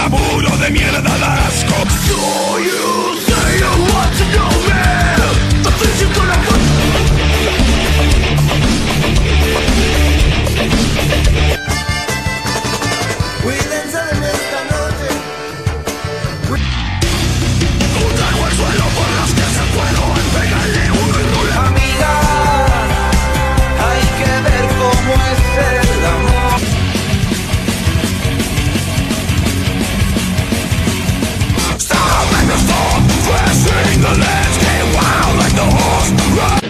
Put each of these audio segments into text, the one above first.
laburo de mierda da asco. So you say you want to know me, the things you're gonna put. Cuídense de mí esta noche. Traigo el suelo por los que se fueron. Pégale uno y rula. Amiga, hay que ver cómo es el amor. Stop and stop, pressing the landscape wild like the horse.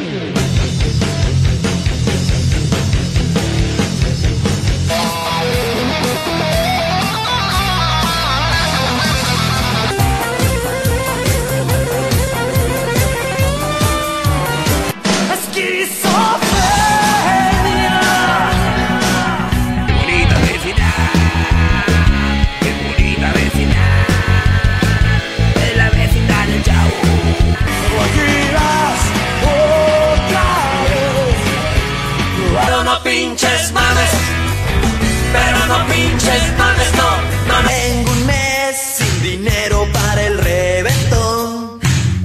Pinches mames, pero no pinches mames, no, no. Tengo un mes sin dinero para el reventón.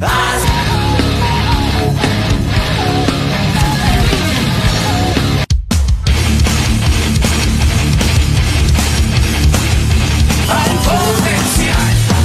Al potencial.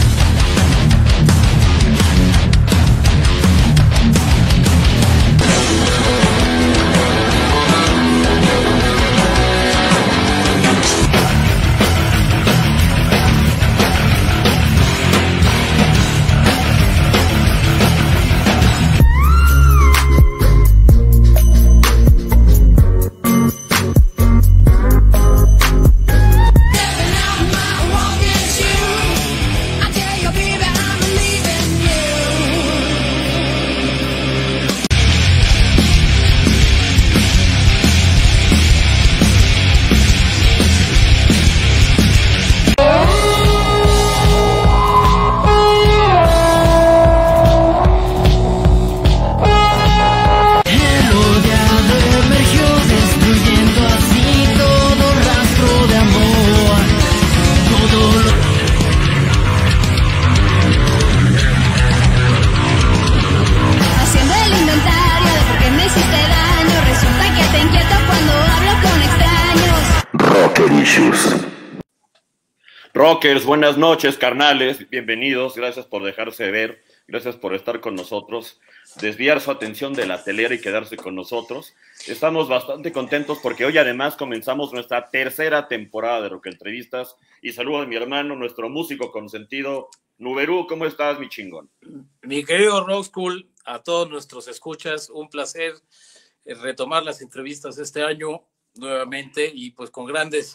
Rockers, buenas noches, carnales, bienvenidos, gracias por dejarse ver, gracias por estar con nosotros, desviar su atención de la telera y quedarse con nosotros. Estamos bastante contentos porque hoy además comenzamos nuestra tercera temporada de Rock Entrevistas y saludo a mi hermano, nuestro músico consentido, Nuberú. ¿Cómo estás, mi chingón? Mi querido Rock School, a todos nuestros escuchas, un placer retomar las entrevistas este año nuevamente y pues con grandes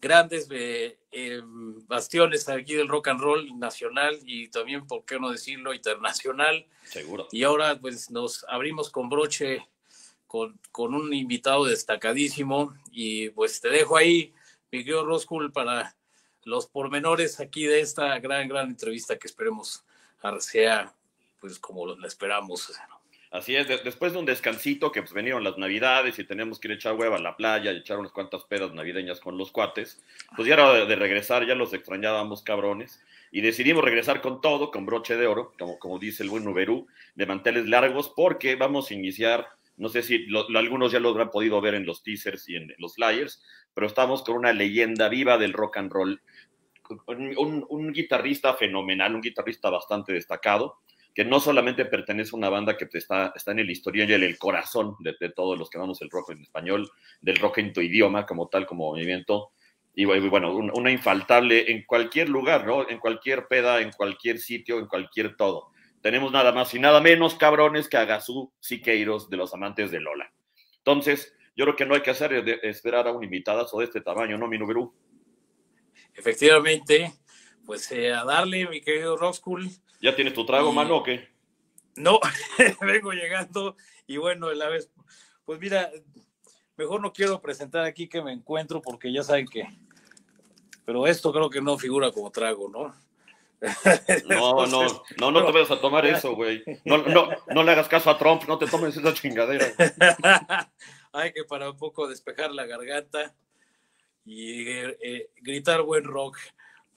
bastiones aquí del rock and roll nacional y también, por qué no decirlo, internacional. Seguro. Y ahora pues nos abrimos con broche con un invitado destacadísimo y pues te dejo ahí, mi querido Roscoe, para los pormenores aquí de esta gran entrevista que esperemos sea pues como la esperamos. Así es, después de un descansito que pues vinieron las navidades y tenemos que ir a echar hueva a la playa y echar unas cuantas pedas navideñas con los cuates, pues ya era de regresar, ya los extrañábamos, cabrones, y decidimos regresar con todo, con broche de oro, como dice el buen Nuberú, de manteles largos, porque vamos a iniciar, no sé si algunos ya lo habrán podido ver en los teasers y en los flyers, pero estamos con una leyenda viva del rock and roll, un guitarrista fenomenal, un guitarrista bastante destacado, que no solamente pertenece a una banda que está en el historial y en el corazón de todos los que amamos el rock en español, del rock en tu idioma como tal, como movimiento, y bueno, una infaltable en cualquier lugar, ¿no? En cualquier peda, en cualquier sitio, en cualquier todo. Tenemos nada más y nada menos, cabrones, que a Gazú Siqueiros de los Amantes de Lola. Entonces, yo creo que no hay que hacer esperar a un invitadazo de este tamaño, ¿no, mi Nuberú? Efectivamente, pues a darle, mi querido Rock School. ¿Ya tienes tu trago, mano, o qué? No, vengo llegando y bueno, la vez, pues mira, mejor no quiero presentar aquí que me encuentro porque ya saben que, pero esto creo que no figura como trago, ¿no? Entonces, no te vayas a tomar eso, güey. No le hagas caso a Trump, no te tomes esa chingadera. Hay que para un poco despejar la garganta y gritar buen rock.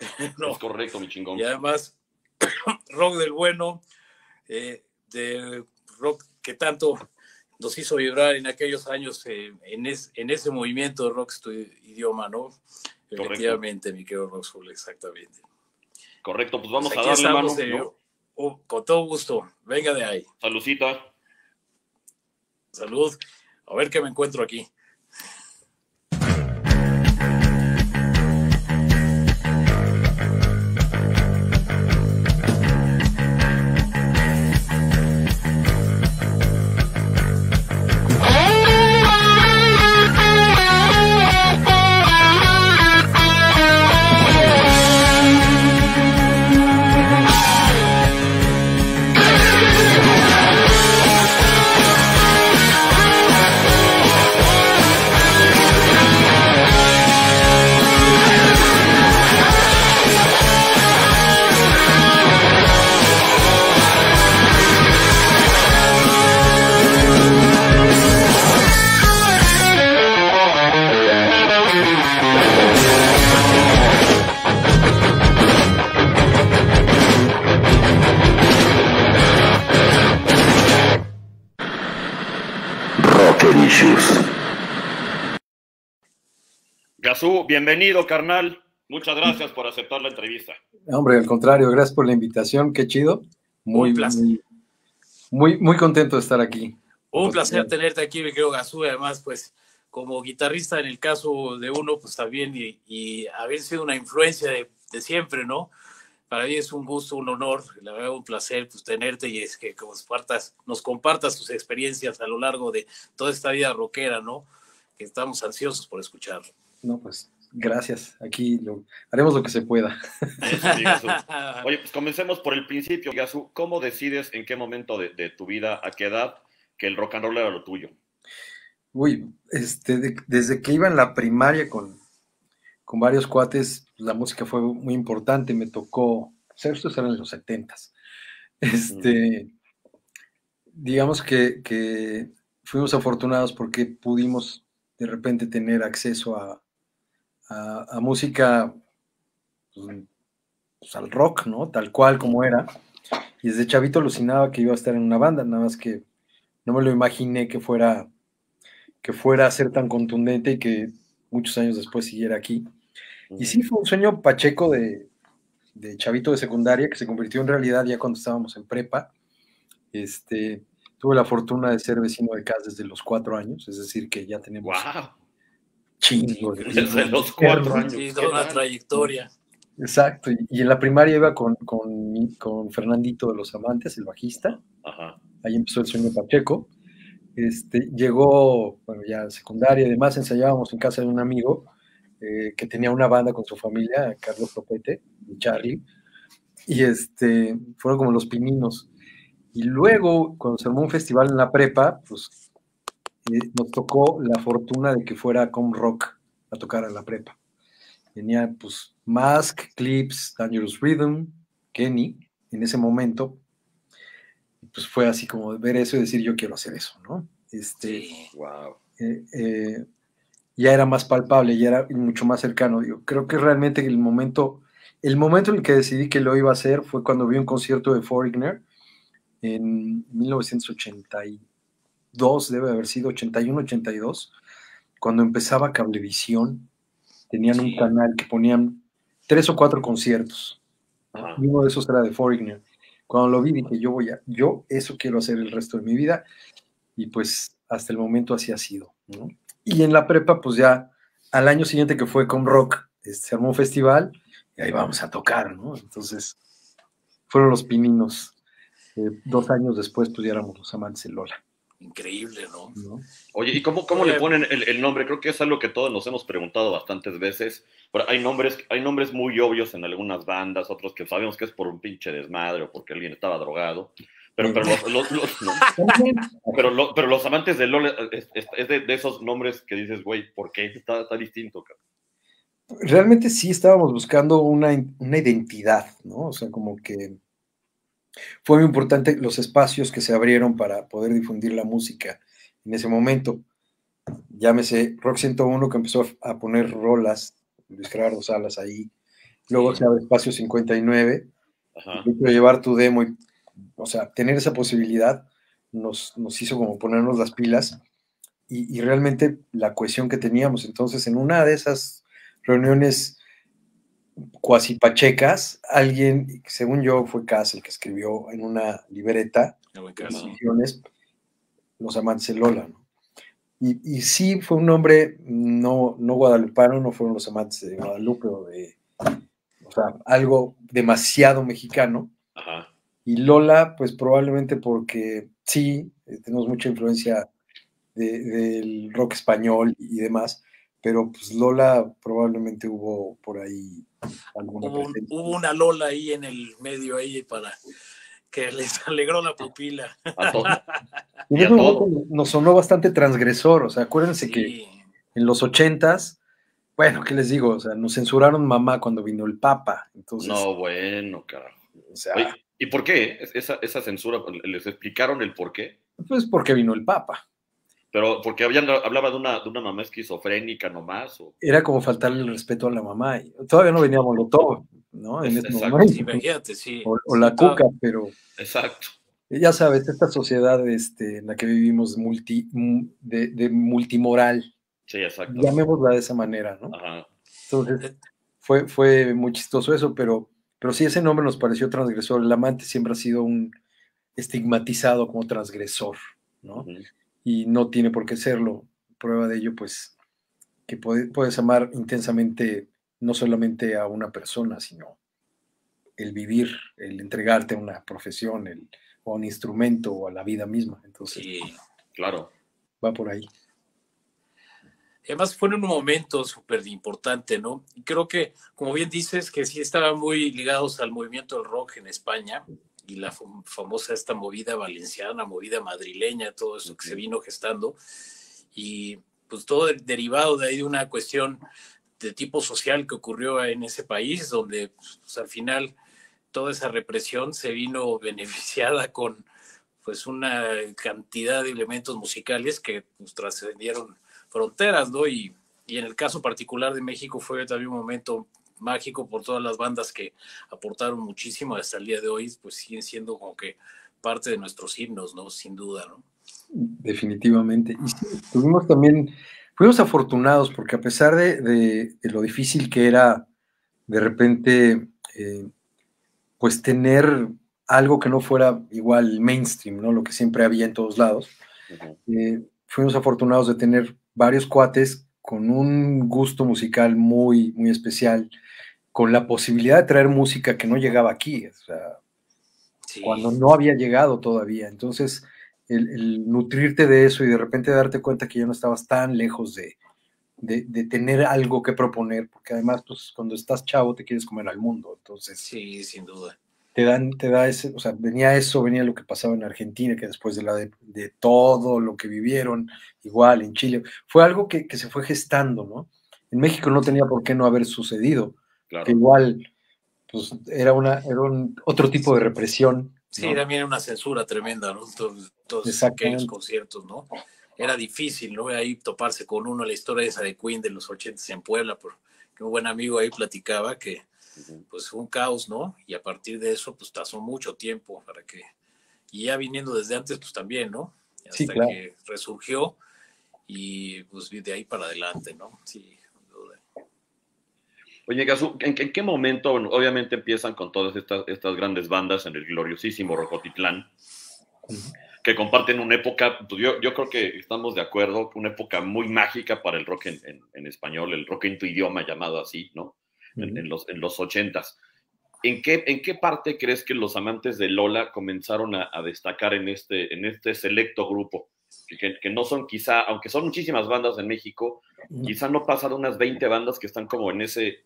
No. Es correcto, mi chingón. Y además, rock del bueno, de rock que tanto nos hizo vibrar en aquellos años en ese movimiento de rock es tu idioma, ¿no? Correcto. Efectivamente, mi querido Roxul, exactamente. Correcto, pues vamos Pues a darle, estamos, mano, ¿no? Con todo gusto. Venga de ahí. Saludcita. Salud. A ver qué me encuentro aquí. Gazú, bienvenido, carnal. Muchas gracias por aceptar la entrevista. Hombre, al contrario, gracias por la invitación, qué chido. Un placer. Muy contento de estar aquí. Un placer tenerte aquí, mi querido Gazú. Además, pues, como guitarrista en el caso de uno, pues también, y haber sido una influencia de siempre, ¿no? Para mí es un gusto, un honor, la verdad, un placer pues, tenerte y es que nos compartas tus experiencias a lo largo de toda esta vida rockera, ¿no? Que estamos ansiosos por escuchar. No, pues, gracias. Aquí haremos lo que se pueda. Sí, Gazú. Oye, pues comencemos por el principio, Gazú. ¿Cómo decides en qué momento de tu vida, a qué edad, que el rock and roll era lo tuyo? Uy, desde que iba en la primaria con varios cuates, la música fue muy importante, me tocó, estos eran en los 70s. Digamos que fuimos afortunados porque pudimos de repente tener acceso a música, pues al rock, ¿no? Tal cual como era. Y desde chavito alucinaba que iba a estar en una banda, nada más que no me lo imaginé que fuera a ser tan contundente y que muchos años después siguiera aquí. Y sí, fue un sueño pacheco de chavito de secundaria que se convirtió en realidad ya cuando estábamos en prepa. Tuve la fortuna de ser vecino de casa desde los 4 años, es decir, que ya tenemos chingos. Desde los 4 años. Sí, toda una trayectoria. Exacto, y en la primaria iba con Fernandito de los Amantes, el bajista. Ajá. Ahí empezó el sueño pacheco. Llegó, bueno, ya secundaria y demás, ensayábamos en casa de un amigo que tenía una banda con su familia, Carlos Topete y Charlie, y fueron como los pininos. Y luego, cuando se armó un festival en la prepa, pues nos tocó la fortuna de que fuera Com Rock a tocar a la prepa. Venía, pues, Mask, Clips, Dangerous Rhythm, Kenny, en ese momento. Pues fue así como ver eso y decir, yo quiero hacer eso, ¿no? Sí. Wow. Ya era más palpable, ya era mucho más cercano. Yo creo que realmente el momento en el que decidí que lo iba a hacer fue cuando vi un concierto de Foreigner en 1982, debe haber sido 81, 82, cuando empezaba Cablevisión. Tenían un canal que ponían 3 o 4 conciertos. Y uno de esos era de Foreigner. Cuando lo vi dije, yo eso quiero hacer el resto de mi vida, y pues hasta el momento así ha sido, ¿no? Y en la prepa, pues ya al año siguiente que fue con Rock, se armó un festival y ahí vamos a tocar, ¿no? Entonces fueron los pininos. 2 años después, pues ya éramos los Amantes de Lola. Increíble, ¿no? Oye, ¿y cómo le ponen el nombre? Creo que es algo que todos nos hemos preguntado bastantes veces. Pero hay nombres muy obvios en algunas bandas, otros que sabemos que es por un pinche desmadre o porque alguien estaba drogado. Pero los Amantes de Lola es de esos nombres que dices, güey, ¿por qué está distinto, cabrón? Realmente sí estábamos buscando una identidad, ¿no? O sea, como que fue muy importante los espacios que se abrieron para poder difundir la música en ese momento. Llámese Rock 101, que empezó a poner rolas, Luis Gerardo Salas ahí, luego se abre Espacio 59, Ajá. y llevar tu demo, y, o sea, tener esa posibilidad nos hizo como ponernos las pilas, y realmente la cohesión que teníamos. Entonces, en una de esas reuniones cuasi pachecas, alguien, según yo, fue Cass el que escribió en una libreta canciones, Los Amantes de Lola, ¿no? Y sí, fue un nombre no guadalupano, no fueron Los Amantes de Guadalupe, o sea, algo demasiado mexicano. Ajá. Y Lola, pues probablemente porque sí, tenemos mucha influencia del rock español y demás, pero pues Lola probablemente hubo por ahí alguna presencia. Hubo una Lola ahí en el medio ahí para que les alegró la pupila. Y en ese momento nos sonó bastante transgresor, o sea, acuérdense que en los 80s, bueno, ¿qué les digo? O sea, nos censuraron Mamá cuando vino el Papa, entonces... No, bueno, carajo. O sea... Oye, ¿y por qué esa censura? ¿Les explicaron el por qué? Pues porque vino el Papa. Pero porque hablaba de una mamá esquizofrénica nomás. ¿O? Era como faltarle el respeto a la mamá. Todavía no venía Molotov, ¿no? En ese momento. Sí, imagínate, sí. O la Cuca, pero... Exacto. Ya sabes, esta sociedad en la que vivimos de multimoral. Sí, exacto. Llamémosla de esa manera, ¿no? Ajá. Entonces, fue muy chistoso eso, pero sí, ese nombre nos pareció transgresor. El amante siempre ha sido un estigmatizado como transgresor, ¿no? Y no tiene por qué serlo. Prueba de ello, pues, que puedes amar intensamente no solamente a una persona, sino el vivir, el entregarte a una profesión, o a un instrumento, o a la vida misma. Entonces, sí, claro. Va por ahí. Además fue en un momento súper importante, ¿no? Y creo que, como bien dices, que sí estaban muy ligados al movimiento del rock en España y la famosa esta movida valenciana, movida madrileña, todo eso que se vino gestando, y pues todo derivado de ahí de una cuestión de tipo social que ocurrió en ese país, donde pues, al final toda esa represión se vino beneficiada con pues una cantidad de elementos musicales que pues, trascendieron fronteras, ¿no? Y en el caso particular de México fue también un momento mágico por todas las bandas que aportaron muchísimo hasta el día de hoy, pues siguen siendo como que parte de nuestros himnos, ¿no? Sin duda, ¿no? Definitivamente. Y sí, fuimos afortunados porque a pesar de lo difícil que era de repente, pues tener algo que no fuera igual mainstream, ¿no? Lo que siempre había en todos lados. Fuimos afortunados de tener varios cuates con un gusto musical muy, muy especial, con la posibilidad de traer música que no llegaba aquí, o sea, cuando no había llegado todavía. Entonces, el nutrirte de eso y de repente darte cuenta que ya no estabas tan lejos de tener algo que proponer, porque además, pues, cuando estás chavo te quieres comer al mundo, entonces... Sí, sin duda. Te da ese, o sea, venía lo que pasaba en Argentina, que después de todo lo que vivieron, igual en Chile, fue algo que se fue gestando, ¿no? En México no tenía por qué no haber sucedido, claro. Que igual, pues, era otro tipo de represión. Sí, ¿no? también una censura tremenda, ¿no? Todos aquellos conciertos, ¿no? Era difícil, ¿no? Ahí toparse con uno, la historia esa de Queen de los 80s en Puebla, porque un buen amigo ahí platicaba que pues fue un caos, ¿no? Y a partir de eso, pues pasó mucho tiempo para que, y ya viniendo desde antes, pues también, ¿no? Hasta sí, claro. que resurgió y pues de ahí para adelante, ¿no? Sí, sin duda. Oye, Gazú, ¿en qué momento, bueno, obviamente empiezan con todas estas grandes bandas en el gloriosísimo Rocotitlán, que comparten una época, pues yo creo que estamos de acuerdo, una época muy mágica para el rock en español, el rock en tu idioma llamado así, ¿no? En los 80s. ¿En qué parte crees que los amantes de Lola comenzaron a destacar en este selecto grupo? Que no son quizá, aunque son muchísimas bandas en México, quizá no pasan unas 20 bandas que están como en ese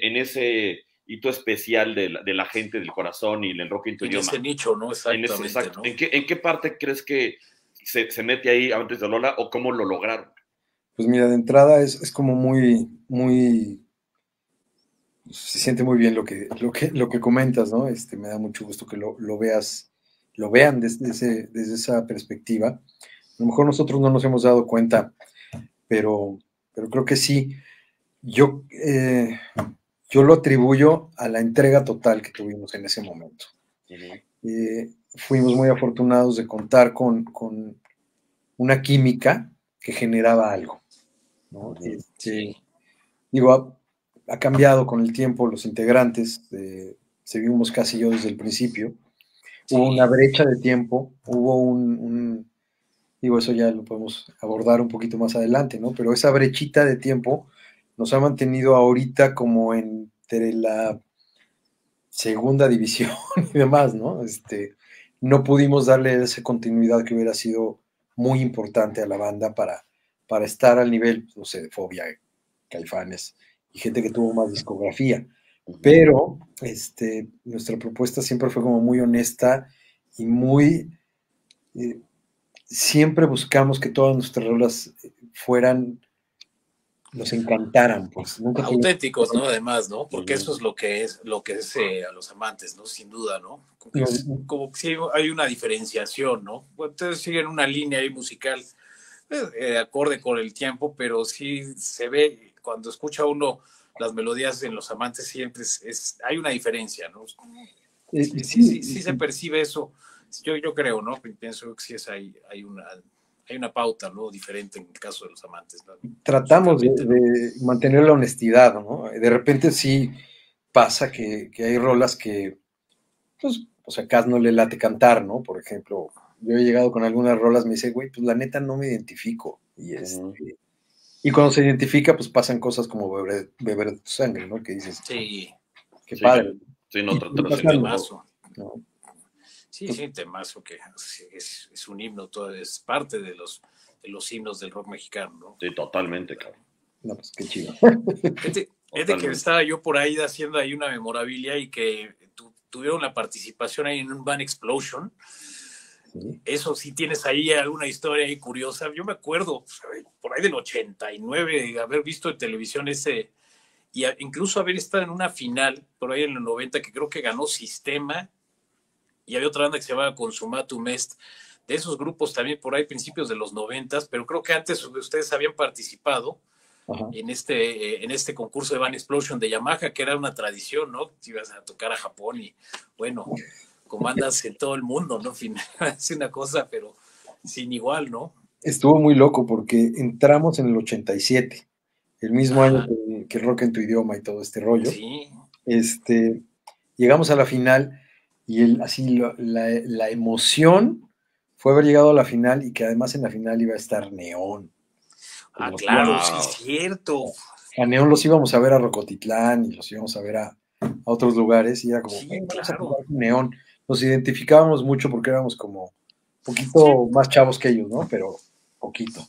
hito especial de la gente, del corazón y el rock en tu idioma. En ese nicho, ¿no? Exactamente. Exacto. ¿no? ¿En qué parte crees que se mete ahí amantes de Lola o cómo lo lograron? Pues mira, de entrada es como muy, muy... Se siente muy bien lo que comentas, ¿no? Me da mucho gusto que lo vean desde esa perspectiva. A lo mejor nosotros no nos hemos dado cuenta, pero creo que sí. Yo yo lo atribuyo a la entrega total que tuvimos en ese momento. Fuimos muy afortunados de contar con una química que generaba algo, ¿no? Digo, ha cambiado con el tiempo los integrantes, seguimos casi yo desde el principio. Hubo una brecha de tiempo, hubo digo, eso ya lo podemos abordar un poquito más adelante, ¿no? Pero esa brechita de tiempo nos ha mantenido ahorita como entre la segunda división y demás, ¿no? No pudimos darle esa continuidad que hubiera sido muy importante a la banda para estar al nivel, no sé, de Fobia, Caifanes y gente que tuvo más discografía. Pero nuestra propuesta siempre fue como muy honesta y muy... siempre buscamos que todas nuestras rolas nos encantaran, pues. Nunca auténticos, ¿no? Además, ¿no? Porque eso es lo que es a los amantes, ¿no? Sin duda, ¿no? Como que sí hay una diferenciación, ¿no? Ustedes siguen una línea ahí musical acorde con el tiempo, pero sí se ve, cuando escucha uno las melodías en Los Amantes, siempre hay una diferencia, ¿no? Sí se percibe eso. Yo creo, ¿no? Pienso que sí hay una pauta, ¿no? Diferente en el caso de Los Amantes, ¿no? Tratamos de mantener la honestidad, ¿no? De repente sí pasa que hay rolas que, pues, o sea, Cas no le late cantar, ¿no? Por ejemplo, yo he llegado con algunas rolas, me dice, güey, pues la neta no me identifico. Y cuando se identifica, pues pasan cosas como beber de tu sangre, ¿no? Que dices, sí, qué padre. Sí, no, temazo. ¿No? Sí, temazo que es un himno, todo es parte de los himnos del rock mexicano, ¿no? Sí, totalmente, cabrón. No, pues qué chido. Es de que estaba yo por ahí haciendo ahí una memorabilia y que tuvieron la participación ahí en un Van Explosion. Sí. Eso sí, tienes ahí alguna historia ahí curiosa. Yo me acuerdo por ahí del 89 de haber visto en televisión y incluso haber estado en una final por ahí en el 90 que creo que ganó Sistema y había otra banda que se llamaba Consumatum Est, de esos grupos también por ahí principios de los 90, pero creo que antes ustedes habían participado en este concurso de Van Explosion de Yamaha, que era una tradición, ¿no? Ibas a tocar a Japón y bueno, comandas en todo el mundo, ¿no? Es una cosa, pero sin igual, ¿no? Estuvo muy loco porque entramos en el 87, el mismo año que Rock en tu Idioma y todo este rollo. Sí. Llegamos a la final y la emoción fue haber llegado a la final y que además en la final iba a estar Neón. Claro, sí es cierto. A Neón los íbamos a ver a Rocotitlán y los íbamos a ver a otros lugares y era como, claro. Neón. Nos identificábamos mucho porque éramos como un poquito más chavos que ellos, ¿no? Pero poquito.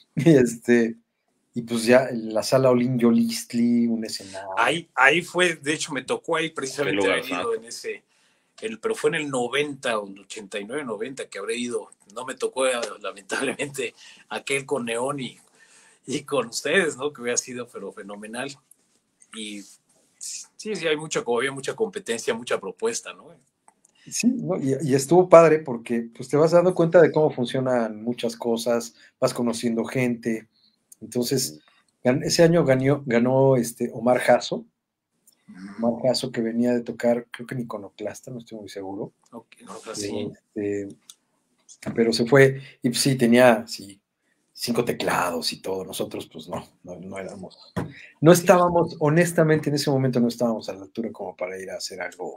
Y pues ya en la sala Olin Yolistli, un escenario. Ahí fue, de hecho me tocó ahí precisamente haber ido en ese, pero fue en el 90 o el 89, 90 que habré ido. No me tocó lamentablemente aquel con Neón y con ustedes, ¿no? Que hubiera sido pero fenomenal. Y sí, había mucha competencia, mucha propuesta, ¿no? Sí, ¿no? Y estuvo padre porque pues te vas dando cuenta de cómo funcionan muchas cosas, vas conociendo gente. Entonces, ese año ganó Omar Jasso. Omar Jasso, que venía de tocar, creo que en Iconoclasta, no estoy muy seguro. Sí. Pero se fue, y sí, tenía 5 teclados y todo. Nosotros, pues no éramos. No estábamos, honestamente, en ese momento no estábamos a la altura como para ir a hacer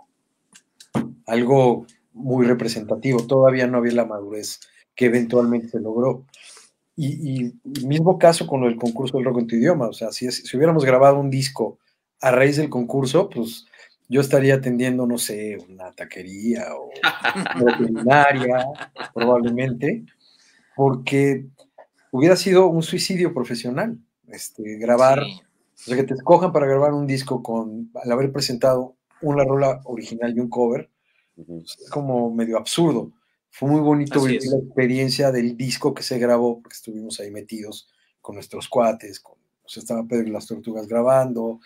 algo muy representativo. Todavía no había la madurez que eventualmente se logró. Y mismo caso con el concurso del Rock en tu Idioma. O sea, si hubiéramos grabado un disco a raíz del concurso, pues yo estaría atendiendo, no sé, una taquería o una veterinaria, probablemente, porque hubiera sido un suicidio profesional. Grabar, o sea, que te escojan para grabar un disco al haber presentado una rola original y un cover, pues, es como medio absurdo. Fue muy bonito vivir la experiencia del disco que se grabó, porque estuvimos ahí metidos con nuestros cuates, estaba Pedro y las Tortugas grabando,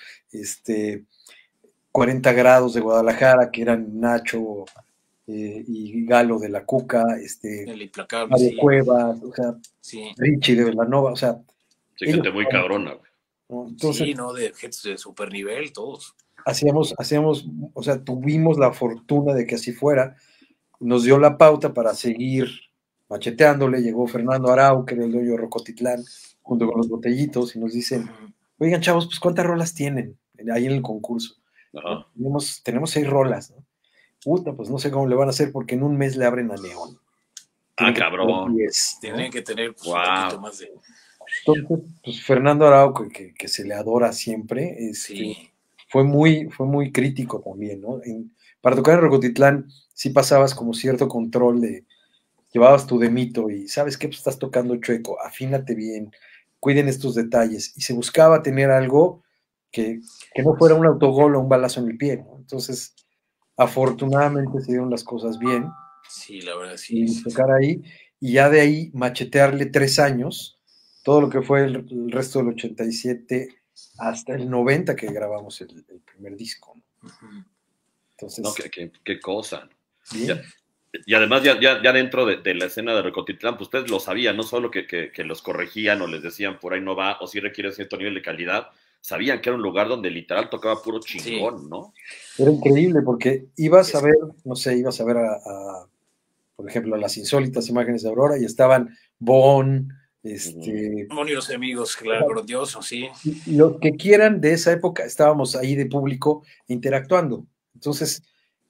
40 grados de Guadalajara, que eran Nacho y Galo de la Cuca, el Implacable, Mario Cuevas, o sea, Richie de Velanova, o sea. Sí, gente muy cabrona, güey. ¿no? Entonces, de super nivel, todos. hacíamos, o sea, tuvimos la fortuna de que así fuera, nos dio la pauta para seguir macheteándole, llegó Fernando Arau, que era el dueño de Rocotitlán, junto con los botellitos, y nos dicen, oigan, chavos, pues ¿cuántas rolas tienen ahí en el concurso? Ajá. Tenemos 6 rolas, ¿no? Puta, pues no sé cómo le van a hacer porque en un mes le abren a León. Cabrón. 10, ¿no? Tienen que tener pues, Wow. un poquito más de... Entonces, pues Fernando Araujo, que se le adora siempre, Sí. fue muy crítico también, ¿no? Para tocar en Rocotitlán sí pasabas como cierto control de, llevabas tu demito y ¿sabes qué? Pues estás tocando chueco, afínate bien, cuiden estos detalles. Y se buscaba tener algo que no fuera un autogol o un balazo en el pie, ¿no? Entonces, afortunadamente se dieron las cosas bien. Sí, la verdad, sí. Y tocar ahí, y ya de ahí machetearle 3 años, todo lo que fue el resto del 87 hasta el 90 que grabamos el primer disco, ¿no? Entonces, No, qué cosa. bien. Y además ya dentro de la escena de Rocotitlán, pues ustedes lo sabían, no solo que los corregían o les decían por ahí no va, o si requiere cierto nivel de calidad, sabían que era un lugar donde literal tocaba puro chingón, sí. ¿No? Era increíble porque ibas a ver, no sé, ibas a ver por ejemplo, a las insólitas imágenes de Aurora y estaban Bon, Bon y los amigos, claro, grandioso, sí. Y los que quieran de esa época, estábamos ahí de público interactuando. Entonces,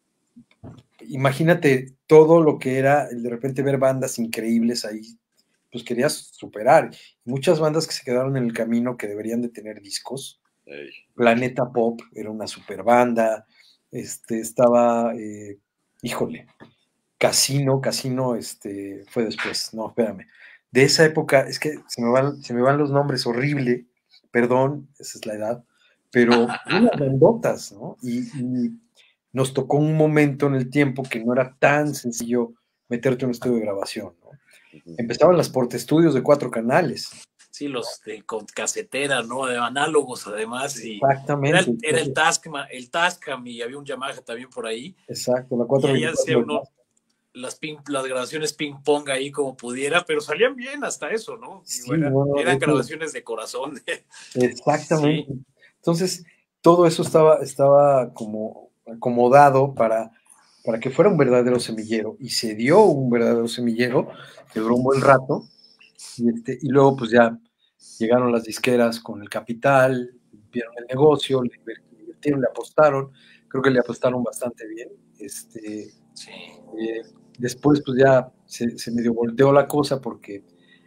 imagínate todo lo que era de repente ver bandas increíbles ahí, pues querías superar. Muchas bandas que se quedaron en el camino que deberían de tener discos. Hey. Planeta Pop era una super banda. Estaba, híjole, Casino fue después. No, espérame. De esa época, es que se me van los nombres, horrible, perdón, esa es la edad, pero unas bandotas, ¿no? Y nos tocó un momento en el tiempo que no era tan sencillo meterte en un estudio de grabación, ¿no? Empezaban las portaestudios de 4 canales. Sí, los con casetera, ¿no? De análogos, además. Y exactamente. Era el Tascam y había un Yamaha también por ahí. Exacto, la 4. Y ahí hacía uno las grabaciones ping-pong ahí como pudiera, pero salían bien hasta eso, ¿no? Sí, eran grabaciones de corazón. Exactamente. Sí. Entonces, todo eso estaba como acomodado para que fuera un verdadero semillero, y se dio un verdadero semillero que duró un buen rato, y luego pues ya llegaron las disqueras con el capital, vieron el negocio, le invirtieron, le apostaron, creo que le apostaron bastante bien, sí. Después pues ya se medio volteó la cosa porque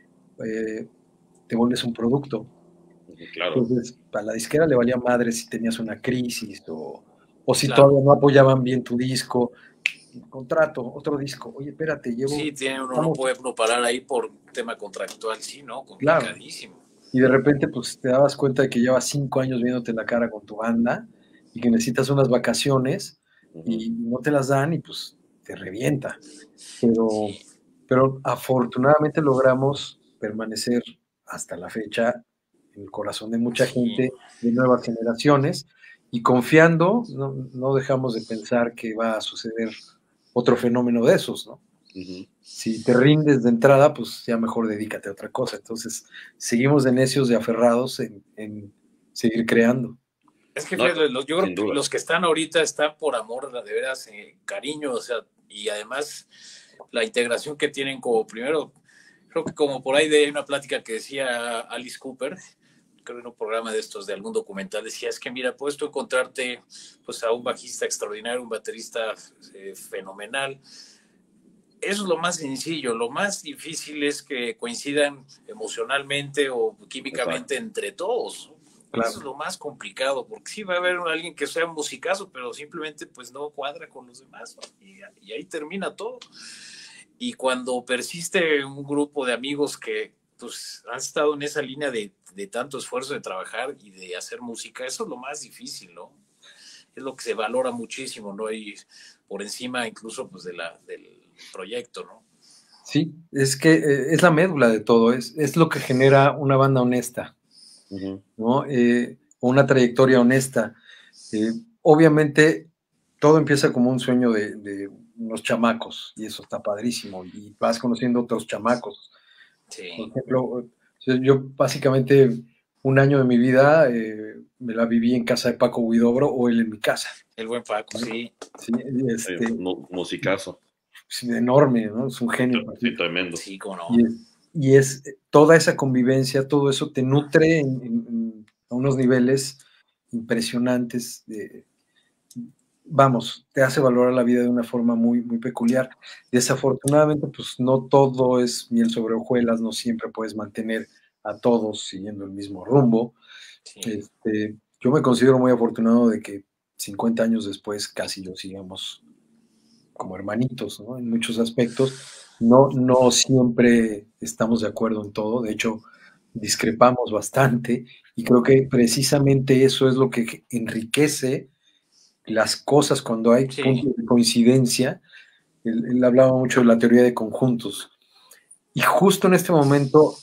te vuelves un producto. Claro. Entonces, a la disquera le valía madre si tenías una crisis o si claro, todavía no apoyaban bien tu disco. Contrato, otro disco. Oye, espérate, llevo... Sí, no puede parar ahí por tema contractual, sí, ¿no? Complicadísimo. Claro. Y de repente, pues, te dabas cuenta de que llevas 5 años viéndote la cara con tu banda y que necesitas unas vacaciones y no te las dan y, pues, te revienta. Pero afortunadamente logramos permanecer hasta la fecha en el corazón de mucha gente, de nuevas generaciones, y confiando, no dejamos de pensar que va a suceder otro fenómeno de esos, ¿no? Si te rindes de entrada, pues ya mejor dedícate a otra cosa. Entonces, seguimos de necios, de aferrados en seguir creando. Es que yo creo que los que están ahorita están por amor, de veras, cariño, o sea, y además la integración que tienen como primero, creo que como por ahí hay una plática que decía Alice Cooper, creo en un programa de estos, de algún documental, decía, es que mira, puedes tú encontrarte pues a un bajista extraordinario, un baterista fenomenal. Eso es lo más sencillo, lo más difícil es que coincidan emocionalmente o químicamente entre todos. Claro. Eso es lo más complicado, porque sí va a haber alguien que sea musicazo, pero simplemente pues no cuadra con los demás, ¿no? Y ahí termina todo. Y cuando persiste un grupo de amigos que pues han estado en esa línea de tanto esfuerzo de trabajar y de hacer música, eso es lo más difícil, ¿no? Es lo que se valora muchísimo, ¿no? Y por encima incluso pues del proyecto, ¿no? Sí, es que es la médula de todo, es lo que genera una banda honesta, ¿no? Una trayectoria honesta. Obviamente todo empieza como un sueño de unos chamacos, y eso está padrísimo, y vas conociendo otros chamacos. Sí. Por ejemplo, yo básicamente un año de mi vida me la viví en casa de Paco Huidobro o él en mi casa. El buen Paco, sí. Sí, musicazo. Sí, enorme, ¿no? Es un genio. Sí, tremendo. Sí, cómo no. Y es toda esa convivencia, todo eso te nutre a unos niveles impresionantes. Vamos, te hace valorar la vida de una forma muy, muy peculiar. Desafortunadamente, pues no todo es miel sobre hojuelas, no siempre puedes mantener a todos siguiendo el mismo rumbo. Sí. Yo me considero muy afortunado de que 50 años después casi lo sigamos como hermanitos, ¿no? En muchos aspectos. No siempre estamos de acuerdo en todo, de hecho, discrepamos bastante, y creo que precisamente eso es lo que enriquece las cosas cuando hay puntos de coincidencia. Él hablaba mucho de la teoría de conjuntos, y justo en este momento,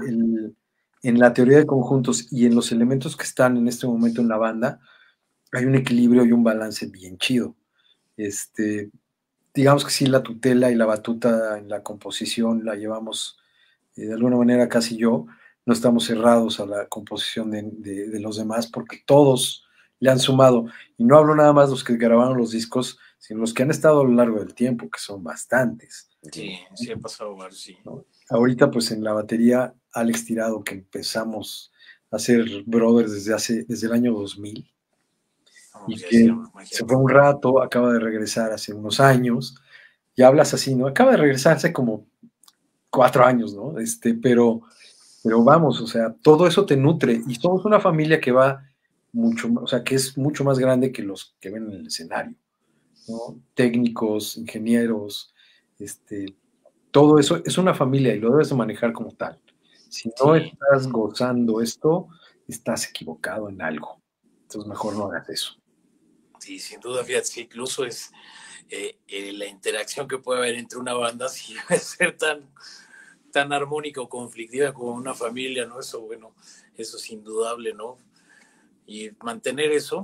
en la teoría de conjuntos y en los elementos que están en este momento en la banda, hay un equilibrio y un balance bien chido. Digamos que sí, la tutela y la batuta en la composición la llevamos de alguna manera casi yo. No estamos cerrados a la composición de los demás, porque todos le han sumado. Y no hablo nada más de los que grabaron los discos, sino los que han estado a lo largo del tiempo, que son bastantes. Sí, sí ha pasado mal, sí. ¿No? Ahorita, pues en la batería, Alex Tirado, que empezamos a hacer brothers desde el año 2000. Y que se fue un rato, acaba de regresar hace unos años, y hablas así, ¿no? Acaba de regresar hace como 4 años, ¿no? Pero vamos, o sea, todo eso te nutre, y somos una familia que va mucho, o sea, que es mucho más grande que los que ven en el escenario, ¿no? Técnicos, ingenieros, todo eso es una familia y lo debes de manejar como tal. Si no estás gozando esto, estás equivocado en algo, entonces mejor no hagas eso. Sí, sin duda, fíjate, incluso es la interacción que puede haber entre una banda, si debe ser tan armónica o conflictiva como una familia, ¿no? Eso, bueno, eso es indudable, ¿no? Y mantener eso,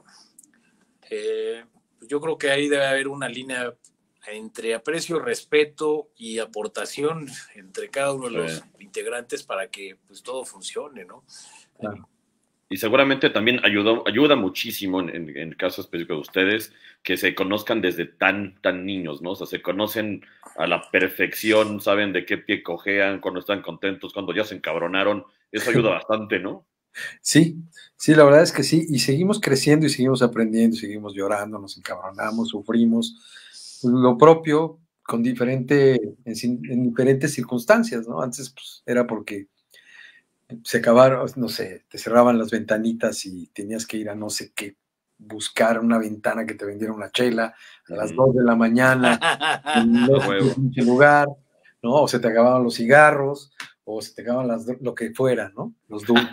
yo creo que ahí debe haber una línea entre aprecio, respeto y aportación entre cada uno de los integrantes para que pues todo funcione, ¿no? Claro. Y seguramente también ayuda muchísimo en el caso específico de ustedes, que se conozcan desde tan niños, ¿no? O sea, se conocen a la perfección, saben de qué pie cojean, cuando están contentos, cuando ya se encabronaron. Eso ayuda bastante, ¿no? Sí, la verdad es que sí, y seguimos creciendo y seguimos aprendiendo, seguimos llorando, nos encabronamos, sufrimos lo propio en diferentes circunstancias, ¿no? Antes pues, era porque se acabaron, no sé, te cerraban las ventanitas y tenías que ir a no sé qué, buscar una ventana que te vendiera una chela a las 2 de la mañana en no sé qué lugar, ¿no? O se te acababan los cigarros, o se te acababan lo que fuera, ¿no? Los dulces.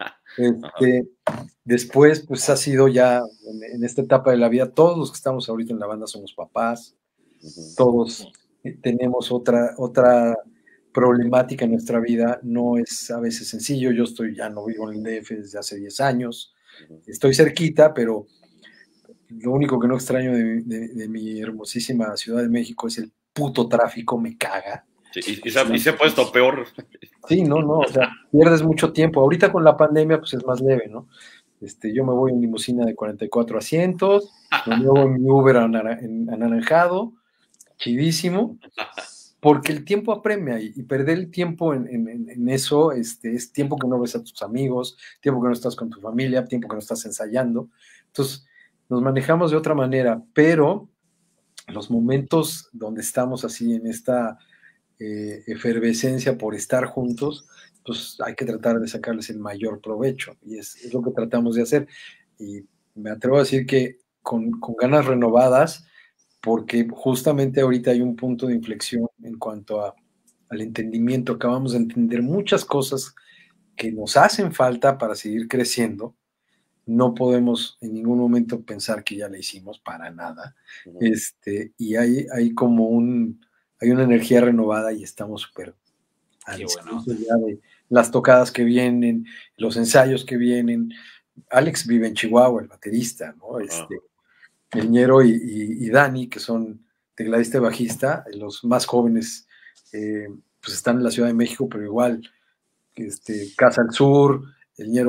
Después, pues ha sido ya en esta etapa de la vida, todos los que estamos ahorita en la banda somos papás, todos tenemos otra problemática en nuestra vida, no es a veces sencillo. Yo ya no vivo en el DF desde hace 10 años, estoy cerquita, pero lo único que no extraño de mi hermosísima Ciudad de México es el puto tráfico, me caga. Sí, y se ha puesto peor. Sí, no, o sea, pierdes mucho tiempo. Ahorita con la pandemia, pues es más leve, ¿no? Yo me voy en limusina de 44 asientos, me muevo en mi Uber anaranjado, chidísimo, porque el tiempo apremia, y perder el tiempo en eso es tiempo que no ves a tus amigos, tiempo que no estás con tu familia, tiempo que no estás ensayando. Entonces, nos manejamos de otra manera, pero los momentos donde estamos así en esta efervescencia por estar juntos, pues hay que tratar de sacarles el mayor provecho, y es lo que tratamos de hacer, y me atrevo a decir que con ganas renovadas, porque justamente ahorita hay un punto de inflexión en cuanto al entendimiento. Acabamos de entender muchas cosas que nos hacen falta para seguir creciendo. No podemos en ningún momento pensar que ya la hicimos, para nada. Y hay como hay una energía renovada y estamos súper ansiosos ya de las tocadas que vienen, los ensayos que vienen. Alex vive en Chihuahua, el baterista, ¿no? El Ñero y Dani, que son tecladista y bajista, los más jóvenes, pues están en la Ciudad de México, pero igual, Casa al Sur, el Ñero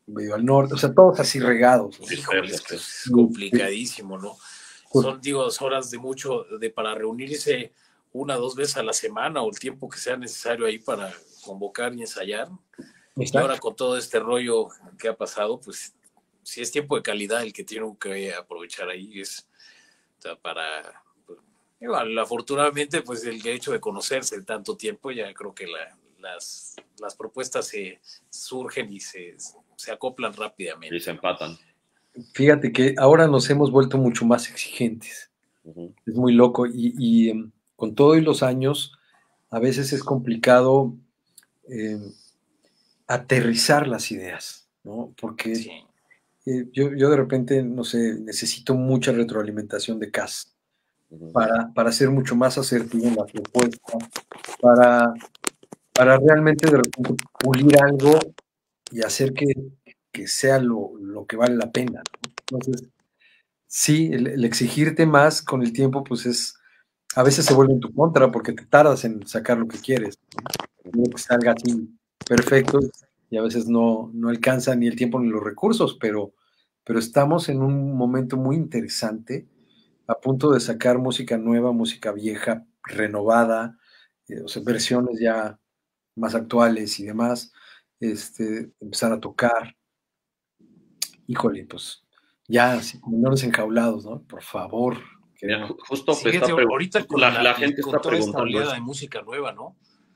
medio al norte, o sea, todos así regados. ¿no? Híjole, es complicadísimo, ¿no? Son, digo, horas de mucho, para reunirse 1 o 2 veces a la semana o el tiempo que sea necesario ahí para convocar y ensayar. Y ahora con todo este rollo que ha pasado, pues si es tiempo de calidad el que tienen que aprovechar ahí, es, o sea, para, igual, afortunadamente, pues el hecho de conocerse tanto tiempo, ya creo que las propuestas se surgen y se acoplan rápidamente. Y se empatan. Fíjate que ahora nos hemos vuelto mucho más exigentes. Es muy loco y con todo y los años, a veces es complicado aterrizar las ideas, ¿no? Porque sí. Yo de repente, no sé, necesito mucha retroalimentación de Cas para ser mucho más asertivo en la propuesta, para realmente de repente pulir algo y hacer que sea lo que vale la pena, ¿no? Entonces, sí, el exigirte más con el tiempo, pues a veces se vuelve en tu contra porque te tardas en sacar lo que quieres, ¿no? Que salga así perfecto y a veces no alcanza ni el tiempo ni los recursos, pero estamos en un momento muy interesante, a punto de sacar música nueva, música vieja, renovada, o sea, versiones ya más actuales y demás, empezar a tocar. Híjole, pues ya, así como menores enjaulados, ¿no? Por favor. Mira, justo sí, ahorita con la gente con está toda esta preguntando oleada de música nueva, ¿no?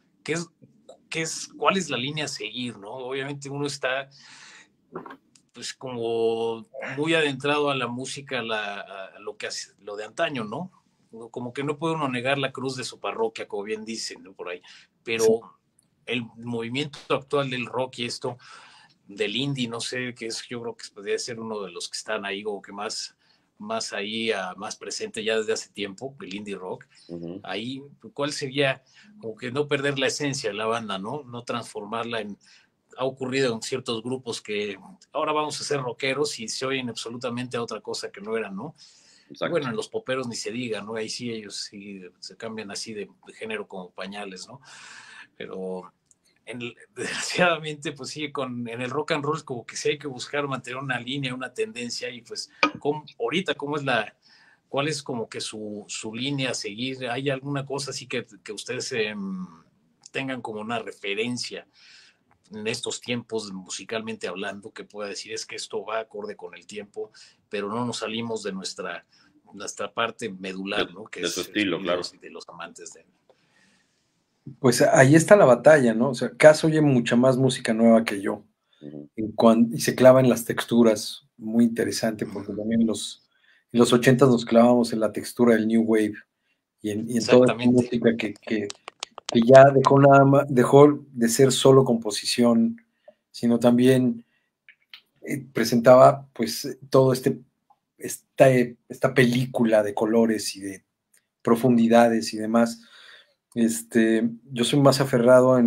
¿Cuál es la línea a seguir, no? Obviamente uno está pues como muy adentrado a la música, a lo de antaño, ¿no? Como que no puede uno negar la cruz de su parroquia, como bien dicen, ¿no? Por ahí. Pero sí. El movimiento actual del rock y esto, del indie, no sé, yo creo que podría ser uno de los que están ahí, o que más ahí, más presente ya desde hace tiempo, el indie rock. Ahí, ¿cuál sería? Como que no perder la esencia de la banda, ¿no? No transformarla en... Ha ocurrido en ciertos grupos que ahora vamos a ser rockeros y se oyen absolutamente a otra cosa que no eran, ¿no? Bueno, en los poperos ni se diga, ¿no? Ahí sí ellos sí se cambian así de género como pañales, ¿no? Pero desgraciadamente, pues sí, en el rock and roll como que sí hay que buscar mantener una línea, una tendencia, y pues ahorita cuál es como que su línea a seguir. ¿Hay alguna cosa así que ustedes tengan como una referencia en estos tiempos, musicalmente hablando, que pueda decir es que esto va acorde con el tiempo, pero no nos salimos de nuestra parte medular, ¿no? Que de su estilo, claro. De los amantes de... Pues ahí está la batalla, ¿no? O sea, Cas oye mucha más música nueva que yo. Y se clava en las texturas, muy interesante, porque también en los 80 nos clavamos en la textura del New Wave y en toda esta música que ya dejó de ser solo composición, sino también presentaba pues todo esta película de colores y de profundidades y demás. Yo soy más aferrado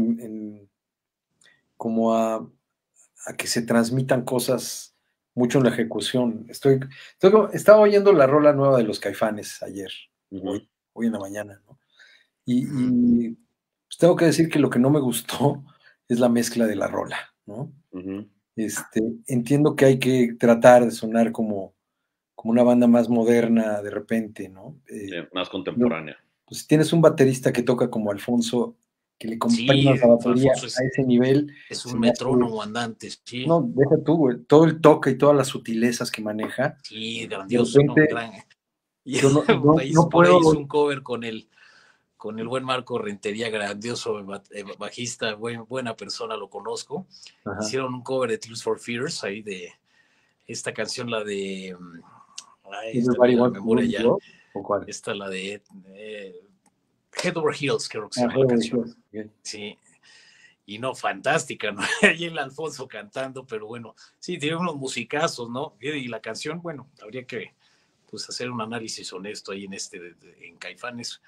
como a que se transmitan cosas mucho en la ejecución. Estaba oyendo la rola nueva de los Caifanes ayer, hoy en la mañana, ¿no? Y pues tengo que decir que lo que no me gustó es la mezcla de la rola, ¿no? Entiendo que hay que tratar de sonar como una banda más moderna de repente, ¿no? Más contemporánea. Pues tienes un baterista que toca como Alfonso, que le comprimas la batería a ese nivel. Es un metrónomo andante, sí. No, deja tú, güey, todo el toque y todas las sutilezas que maneja. Sí, grandioso. Por ahí hizo un cover con el buen Marco Rentería, grandioso bajista, buena persona, lo conozco. Ajá. Hicieron un cover de Tears for Fears, ahí de esta canción, la de... la memoria ya. ¿O cuál? Esta, la de Head Over Heels, creo que se llama la canción. Okay. Sí. Y no, fantástica, ¿no? Ahí el Alfonso cantando, pero bueno, sí, tiene unos musicazos, ¿no? Y la canción, bueno, habría que pues hacer un análisis honesto ahí en Caifanes.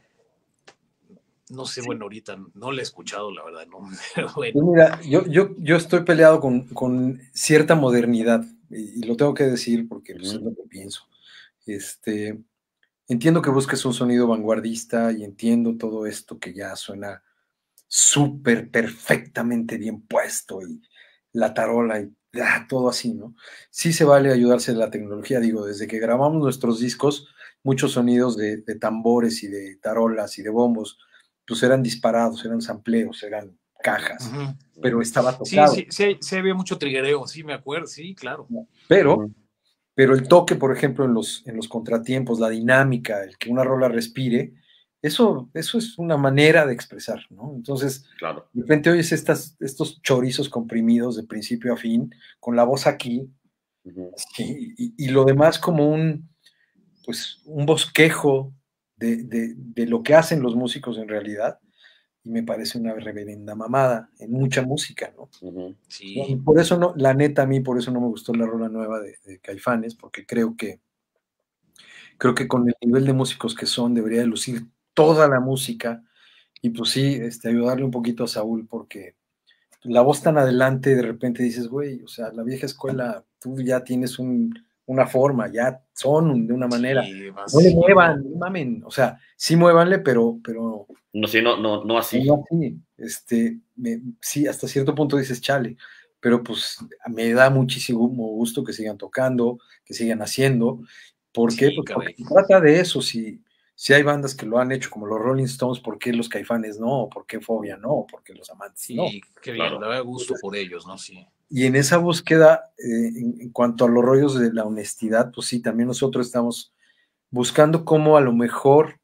No sé, sí. Bueno, ahorita no la he escuchado, la verdad, ¿no? Bueno. Mira, yo estoy peleado con cierta modernidad, y lo tengo que decir porque pues, es lo que pienso. Entiendo que busques un sonido vanguardista y entiendo todo esto que ya suena súper perfectamente bien puesto y la tarola y todo así, ¿no? Sí se vale ayudarse de la tecnología, digo, desde que grabamos nuestros discos, muchos sonidos de tambores y de tarolas y de bombos, pues eran disparados, eran sampleos, eran cajas, pero estaba tocado. Sí, había mucho triguereo, sí, me acuerdo, sí, claro. Pero el toque, por ejemplo, en los contratiempos, la dinámica, el que una rola respire, eso es una manera de expresar, ¿no? Entonces, claro. de repente oyes estos chorizos comprimidos de principio a fin, con la voz aquí, y lo demás como un bosquejo de lo que hacen los músicos en realidad, y me parece una reverenda mamada en mucha música, ¿no? Sí. Por eso no, la neta, a mí por eso no me gustó la rola nueva de Caifanes, porque creo que con el nivel de músicos que son, debería de lucir toda la música, y pues sí, ayudarle un poquito a Saúl, porque la voz tan adelante, de repente dices, güey, o sea, la vieja escuela, tú ya tienes una forma, ya son de una manera. Sí, no le muevan, no mamen, o sea, sí muévanle, pero no, sí, no así. No así. Sí, hasta cierto punto dices, chale, pero pues me da muchísimo gusto que sigan tocando, que sigan haciendo. ¿Por qué? Pues porque se trata de eso. Si hay bandas que lo han hecho, como los Rolling Stones, ¿por qué los Caifanes no? ¿Por qué Fobia no? ¿Por qué los Amantes no? Sí, qué bien, da gusto por ellos, ¿no? Sí. Y en esa búsqueda, en cuanto a los rollos de la honestidad, pues sí, también nosotros estamos buscando cómo a lo mejor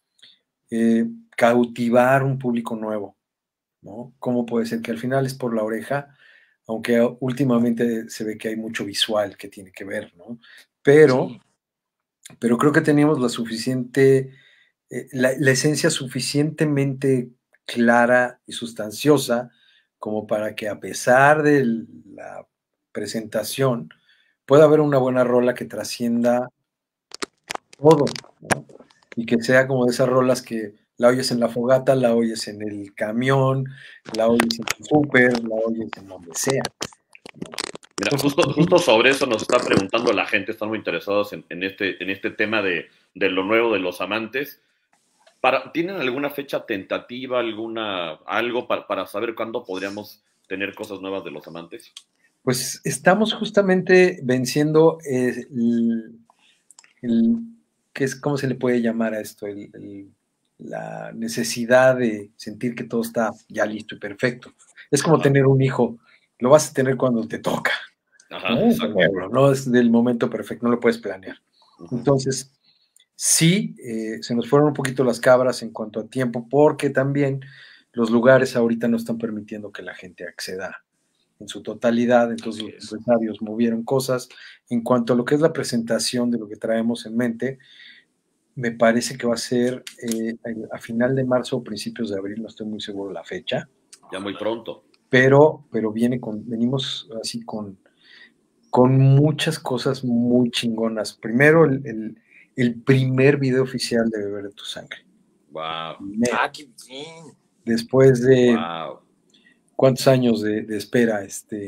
cautivar un público nuevo, ¿no? ¿Cómo puede ser que al final es por la oreja? Aunque últimamente se ve que hay mucho visual que tiene que ver, ¿no? Pero creo que teníamos la suficiente, la esencia suficientemente clara y sustanciosa como para que, a pesar de la presentación, pueda haber una buena rola que trascienda todo, ¿no? Y que sea como de esas rolas que la oyes en la fogata, la oyes en el camión, la oyes en el súper, la oyes en donde sea. Mira, justo sobre eso nos está preguntando la gente, están muy interesados en este tema de lo nuevo de los Amantes. ¿Tienen alguna fecha tentativa, algo para saber cuándo podríamos tener cosas nuevas de los Amantes? Pues estamos justamente venciendo ¿cómo se le puede llamar a esto? La necesidad de sentir que todo está ya listo y perfecto. Es como tener un hijo, lo vas a tener cuando te toca. Ajá, no es del momento perfecto, no lo puedes planear. Entonces, sí, se nos fueron un poquito las cabras en cuanto a tiempo, porque también los lugares ahorita no están permitiendo que la gente acceda en su totalidad, entonces los empresarios movieron cosas. En cuanto a lo que es la presentación de lo que traemos en mente, me parece que va a ser a final de marzo o principios de abril, no estoy muy seguro la fecha. Ya muy pronto. Pero venimos así con muchas cosas muy chingonas. Primero, el primer video oficial de Beber de tu Sangre. Wow. Qué bien. Después de ¿cuántos años de espera?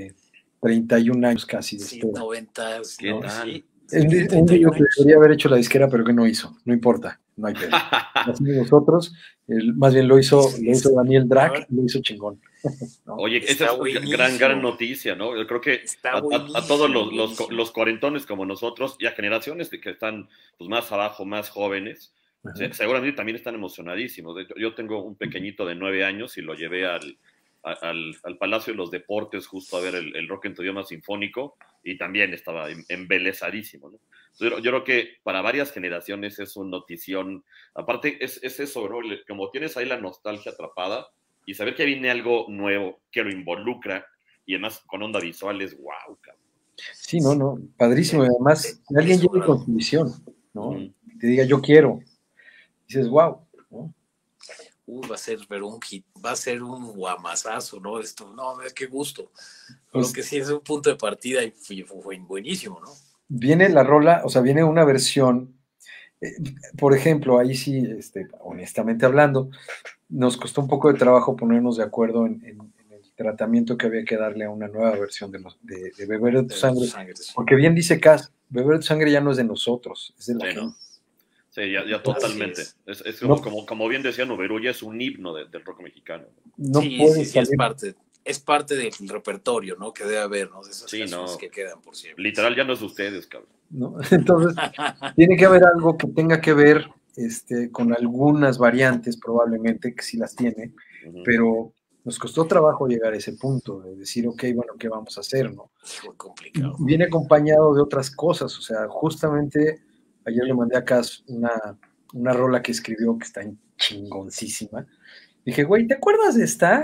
31 años casi de espera. 90. ¿Qué tal? Un video que debería haber hecho la disquera, pero que no hizo. No importa, no hay pedo. Así nosotros, más bien lo hizo Daniel Drac, lo hizo chingón. ¿No? Oye, esa es gran noticia, ¿no? Yo creo que a todos los cuarentones como nosotros y a generaciones que están pues, más abajo, más jóvenes, seguramente también están emocionadísimos. De hecho, yo tengo un pequeñito de 9 años y lo llevé al Palacio de los Deportes justo a ver el rock en tu idioma sinfónico y también estaba embelezadísimo, ¿no? Yo creo que para varias generaciones es una notición. Aparte es eso, ¿no? Como tienes ahí la nostalgia atrapada y saber que viene algo nuevo que lo involucra y además con onda visual es wow, cabrón. Sí, no, padrísimo. Y además, alguien llegue con su visión, ¿no? Te diga, yo quiero. Dices, wow, ¿no? Va a ser un hit, va a ser un guamazazo, ¿no? Qué gusto. Pues, lo que sí es un punto de partida y fue buenísimo, ¿no? Viene la rola, o sea, viene una versión, por ejemplo, ahí sí, honestamente hablando, nos costó un poco de trabajo ponernos de acuerdo en el tratamiento que había que darle a una nueva versión de Beber de tu Sangre, porque bien dice Cas, Beber de tu Sangre ya no es de nosotros, es de la gente. Sí, ya totalmente. Es como bien decía Noveru, ya es un himno del rock mexicano. No sí, es parte es parte del repertorio, ¿no? Que debe haber, ¿no? De esas Sí, canciones no. que quedan por siempre. Literal, ya no es ustedes, cabrón. ¿No? Entonces, tiene que haber algo que tenga que ver con algunas variantes, probablemente, que sí las tiene, pero nos costó trabajo llegar a ese punto de decir, ok, bueno, ¿qué vamos a hacer, no? Muy complicado. Y viene acompañado de otras cosas, o sea, justamente ayer le mandé a Cas una rola que escribió que está chingoncísima. Dije, güey, ¿te acuerdas de esta?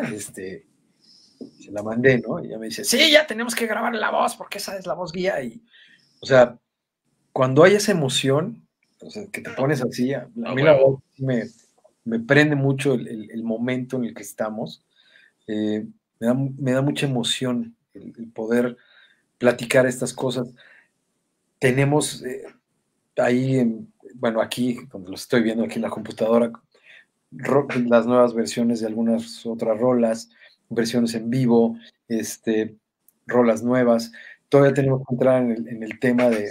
Se la mandé, ¿no? Y ella me dice, sí, ya tenemos que grabar la voz, porque esa es la voz guía. Y, o sea, cuando hay esa emoción, o sea, que te pones así, a mí la voz me prende mucho el momento en el que estamos. Me da mucha emoción el poder platicar estas cosas. Tenemos ahí, bueno, aquí, donde lo estoy viendo aquí en la computadora, las nuevas versiones de algunas otras rolas, versiones en vivo, rolas nuevas. Todavía tenemos que entrar en el tema de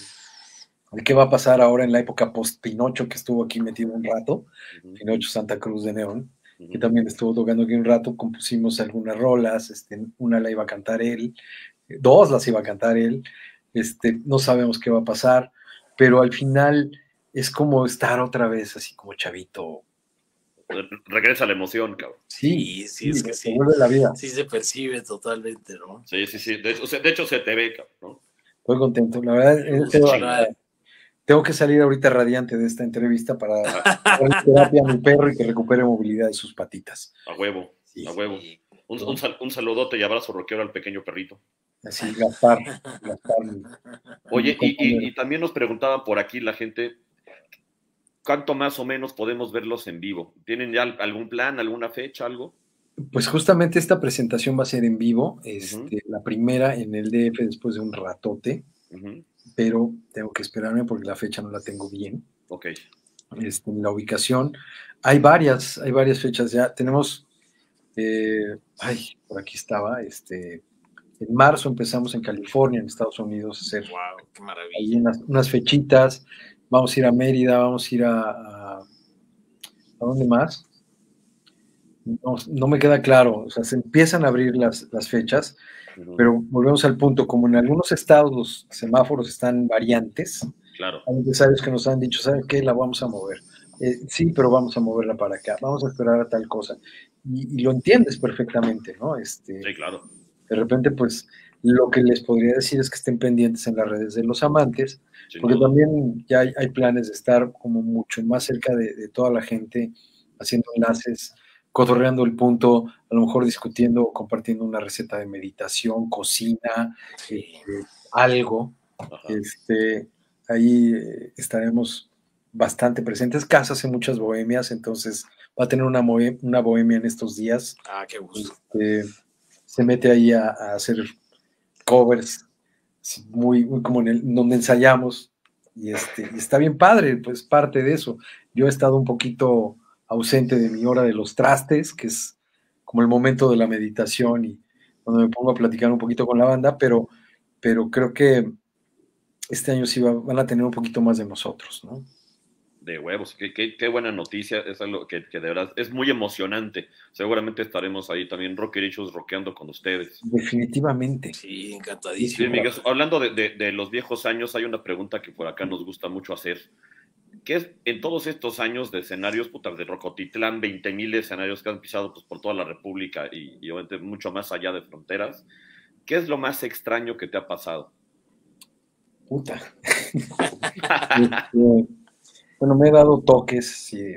qué va a pasar ahora en la época post-Pinocho, que estuvo aquí metido un rato, Pinocho Santa Cruz de Neón, que también estuvo tocando aquí un rato. Compusimos algunas rolas, una la iba a cantar él, 2 las iba a cantar él, no sabemos qué va a pasar, pero al final es como estar otra vez así como chavito. Regresa la emoción, cabrón. Sí, es que sí. Vuelve la vida. Sí se percibe totalmente, ¿no? Sí. De hecho se te ve, cabrón, ¿no? Estoy contento, la verdad. Tengo que salir ahorita radiante de esta entrevista para darle terapia a mi perro y que recupere movilidad de sus patitas. A huevo, sí, a huevo. Un saludote y abrazo rockero al pequeño perrito. Así, Gaspar. Oye, y también nos preguntaban por aquí la gente, ¿cuánto más o menos podemos verlos en vivo? ¿Tienen ya algún plan, alguna fecha, algo? Pues justamente esta presentación va a ser en vivo, la primera en el DF después de un ratote, pero tengo que esperarme porque la fecha no la tengo bien. Ok. La ubicación, hay varias fechas ya. Tenemos, por aquí estaba, en marzo empezamos en California, en Estados Unidos, a hacer qué maravilla. unas fechitas. Vamos a ir a Mérida, vamos a ir ¿a dónde más? No me queda claro, o sea, se empiezan a abrir las fechas, pero volvemos al punto, como en algunos estados los semáforos están variantes, claro. Hay empresarios que nos han dicho, ¿saben qué? La vamos a mover. Sí, pero vamos a moverla para acá, vamos a esperar a tal cosa. Y lo entiendes perfectamente, ¿no? Sí, claro. De repente, pues, lo que les podría decir es que estén pendientes en las redes de los amantes, porque también ya hay planes de estar como mucho más cerca de toda la gente, haciendo enlaces, cotorreando el punto, a lo mejor discutiendo o compartiendo una receta de meditación, cocina, algo. Ahí estaremos bastante presentes. Casa hace muchas bohemias, entonces va a tener una bohemia en estos días. Qué gusto. Se mete ahí a hacer covers muy como donde ensayamos y está bien padre, pues parte de eso. Yo he estado un poquito ausente de mi hora de los trastes, que es como el momento de la meditación y cuando me pongo a platicar un poquito con la banda, pero creo que este año sí van a tener un poquito más de nosotros, ¿no? De huevos, qué buena noticia, es algo que de verdad es muy emocionante. Seguramente estaremos ahí también, rockerichos, rockeando con ustedes. Definitivamente. Sí, encantadísimo. Sí, Miguel, hablando de los viejos años, hay una pregunta que por acá nos gusta mucho hacer. ¿Qué es en todos estos años de escenarios, de Rocotitlán, 20,000 escenarios que han pisado pues, por toda la República y obviamente mucho más allá de fronteras? ¿Qué es lo más extraño que te ha pasado? Puta. Bueno, me he dado toques, si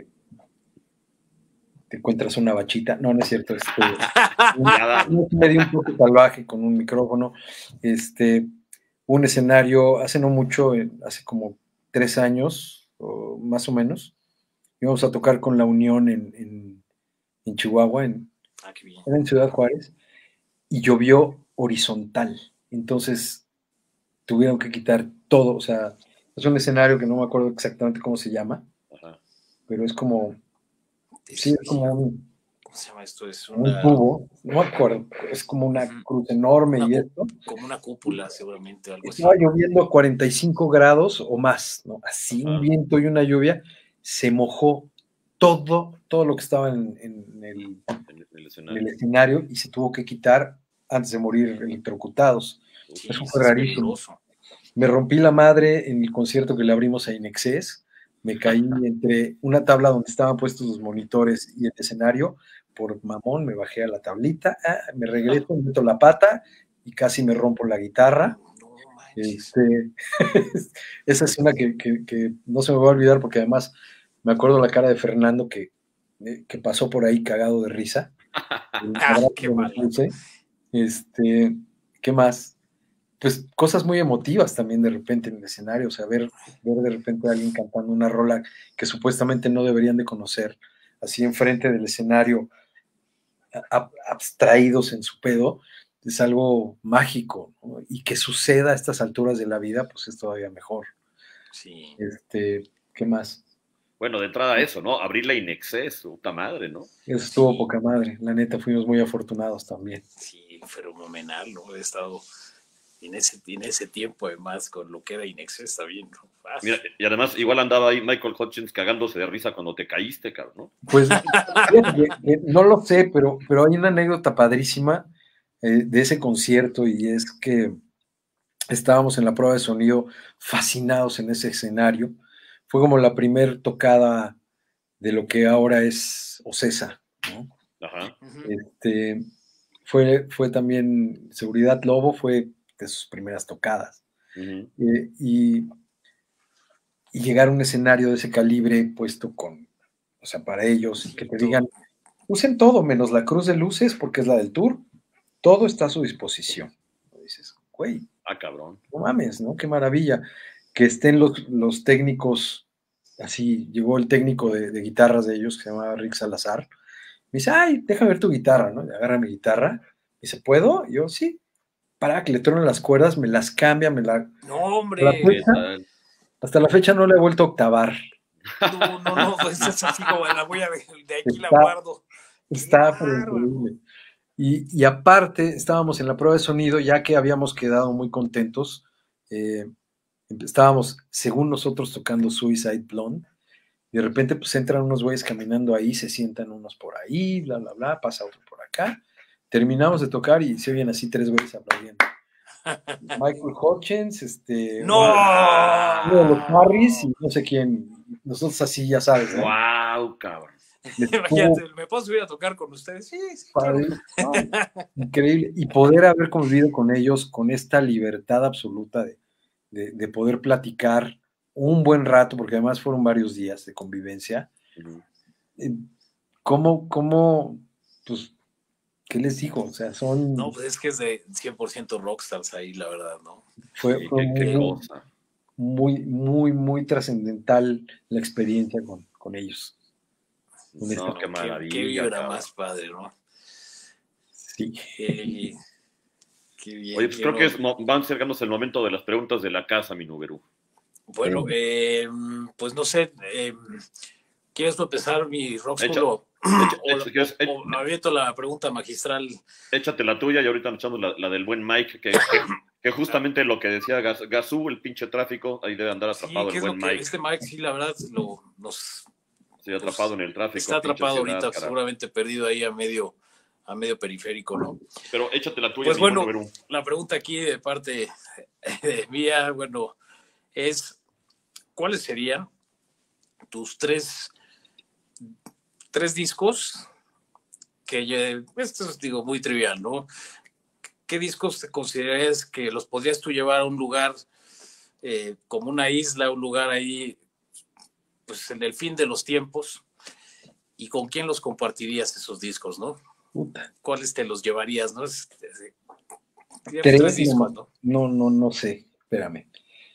te encuentras una bachita, no es cierto, me di un toque salvaje con un micrófono, un escenario, hace no mucho, hace como 3 años, o más o menos, íbamos a tocar con La Unión en Chihuahua, era en Ciudad Juárez, y llovió horizontal, entonces tuvieron que quitar todo, o sea, es un escenario que no me acuerdo exactamente cómo se llama, pero es como, es como un, ¿cómo se llama esto? Es un tubo, no me acuerdo, es como una cruz enorme y esto. Como una cúpula, seguramente, algo así. Estaba lloviendo a 45 grados o más, ¿no? Así, un viento y una lluvia, se mojó todo lo que estaba en el escenario y se tuvo que quitar antes de morir electrocutados. Sí, eso fue rarísimo. Me rompí la madre en el concierto que le abrimos a Inexcess. Me caí entre una tabla donde estaban puestos los monitores y el escenario. Por mamón me bajé a la tablita, me regreso, meto la pata y casi me rompo la guitarra. Esa es una que no se me va a olvidar, porque además me acuerdo la cara de Fernando que pasó por ahí cagado de risa. Qué mal. ¿Qué más? Pues cosas muy emotivas también de repente en el escenario, o sea, ver de repente a alguien cantando una rola que supuestamente no deberían de conocer, así enfrente del escenario, abstraídos en su pedo, es algo mágico, ¿no? Y que suceda a estas alturas de la vida, pues es todavía mejor. Sí. ¿Qué más? Bueno, de entrada eso, ¿no? Abrir la Inexcess, puta madre, ¿no? Eso estuvo poca madre, la neta, fuimos muy afortunados también. Sí, fenomenal, ¿no? He estado en ese tiempo, además, con lo que era Inexcess, está bien, ¿no? Mira, y además, igual andaba ahí Michael Hutchins cagándose de risa cuando te caíste, cabrón, ¿no? Pues, no lo sé, pero hay una anécdota padrísima de ese concierto, y es que estábamos en la prueba de sonido fascinados en ese escenario. Fue como la primer tocada de lo que ahora es Ocesa, ¿no? Ajá. Fue también Seguridad Lobo, fue de sus primeras tocadas. Uh-huh. Y llegar a un escenario de ese calibre puesto para ellos, y que te digan, usen todo menos la cruz de luces porque es la del tour, todo está a su disposición. Dices, güey, cabrón, no mames, ¿no? Qué maravilla. Que estén los técnicos, así, llegó el técnico de guitarras de ellos, que se llamaba Rick Salazar, me dice, ay, déjame ver tu guitarra, ¿no? Y agarra mi guitarra, me dice, ¿puedo? Y yo, sí. Para que le truenen las cuerdas, me las cambia, ¡No, hombre! Hasta la fecha no le he vuelto a octavar. No, pues es así como de aquí la guardo. Está increíble. Y aparte, estábamos en la prueba de sonido, ya que habíamos quedado muy contentos. Estábamos, según nosotros, tocando Suicide Blonde, y de repente pues entran unos güeyes caminando ahí, se sientan unos por ahí, bla, bla, bla, pasa otro por acá. Terminamos de tocar y se oyen así 3 güeyes aplaudiendo. Michael Hutchins, ¡No! Los Harris y no sé quién. Nosotros así, ya sabes, ¿no? ¡Wow, cabrón! Imagínate, ¿me puedo subir a tocar con ustedes? Sí, claro. No, increíble. Y poder haber convivido con ellos con esta libertad absoluta de poder platicar un buen rato, porque además fueron varios días de convivencia. Uh-huh. ¿Cómo, pues, qué les digo? O sea, son... No, pues es que es de 100% rockstars ahí, la verdad, ¿no? Fue muy trascendental la experiencia con ellos. No, qué maravilla. Qué vibra más padre, ¿no? Sí. Qué bien. Oye, pues creo que van acercándose el momento de las preguntas de la casa, mi Nuberu. Bueno, pues no sé, ¿quieres empezar, mi Rockskull? O aviento la pregunta magistral. Échate la tuya y ahorita nos echamos la del buen Mike, que justamente lo que decía Gazú, el pinche tráfico, ahí debe andar atrapado el buen Mike. Este Mike, sí, la verdad, Estoy atrapado en el tráfico. Está atrapado ahorita, carajo. Seguramente perdido ahí a medio periférico, ¿no? Pero échate la tuya. Pues bueno, la pregunta aquí de parte mía, bueno, es, ¿cuáles serían tus tres discos? Que esto es, digo, muy trivial, ¿no? ¿Qué discos te consideras que los podrías tú llevar a un lugar como una isla, un lugar ahí, pues en el fin de los tiempos, y con quién los compartirías esos discos, ¿no? Puta. ¿Cuáles te los llevarías, no? 3 discos, ¿no? No sé, espérame.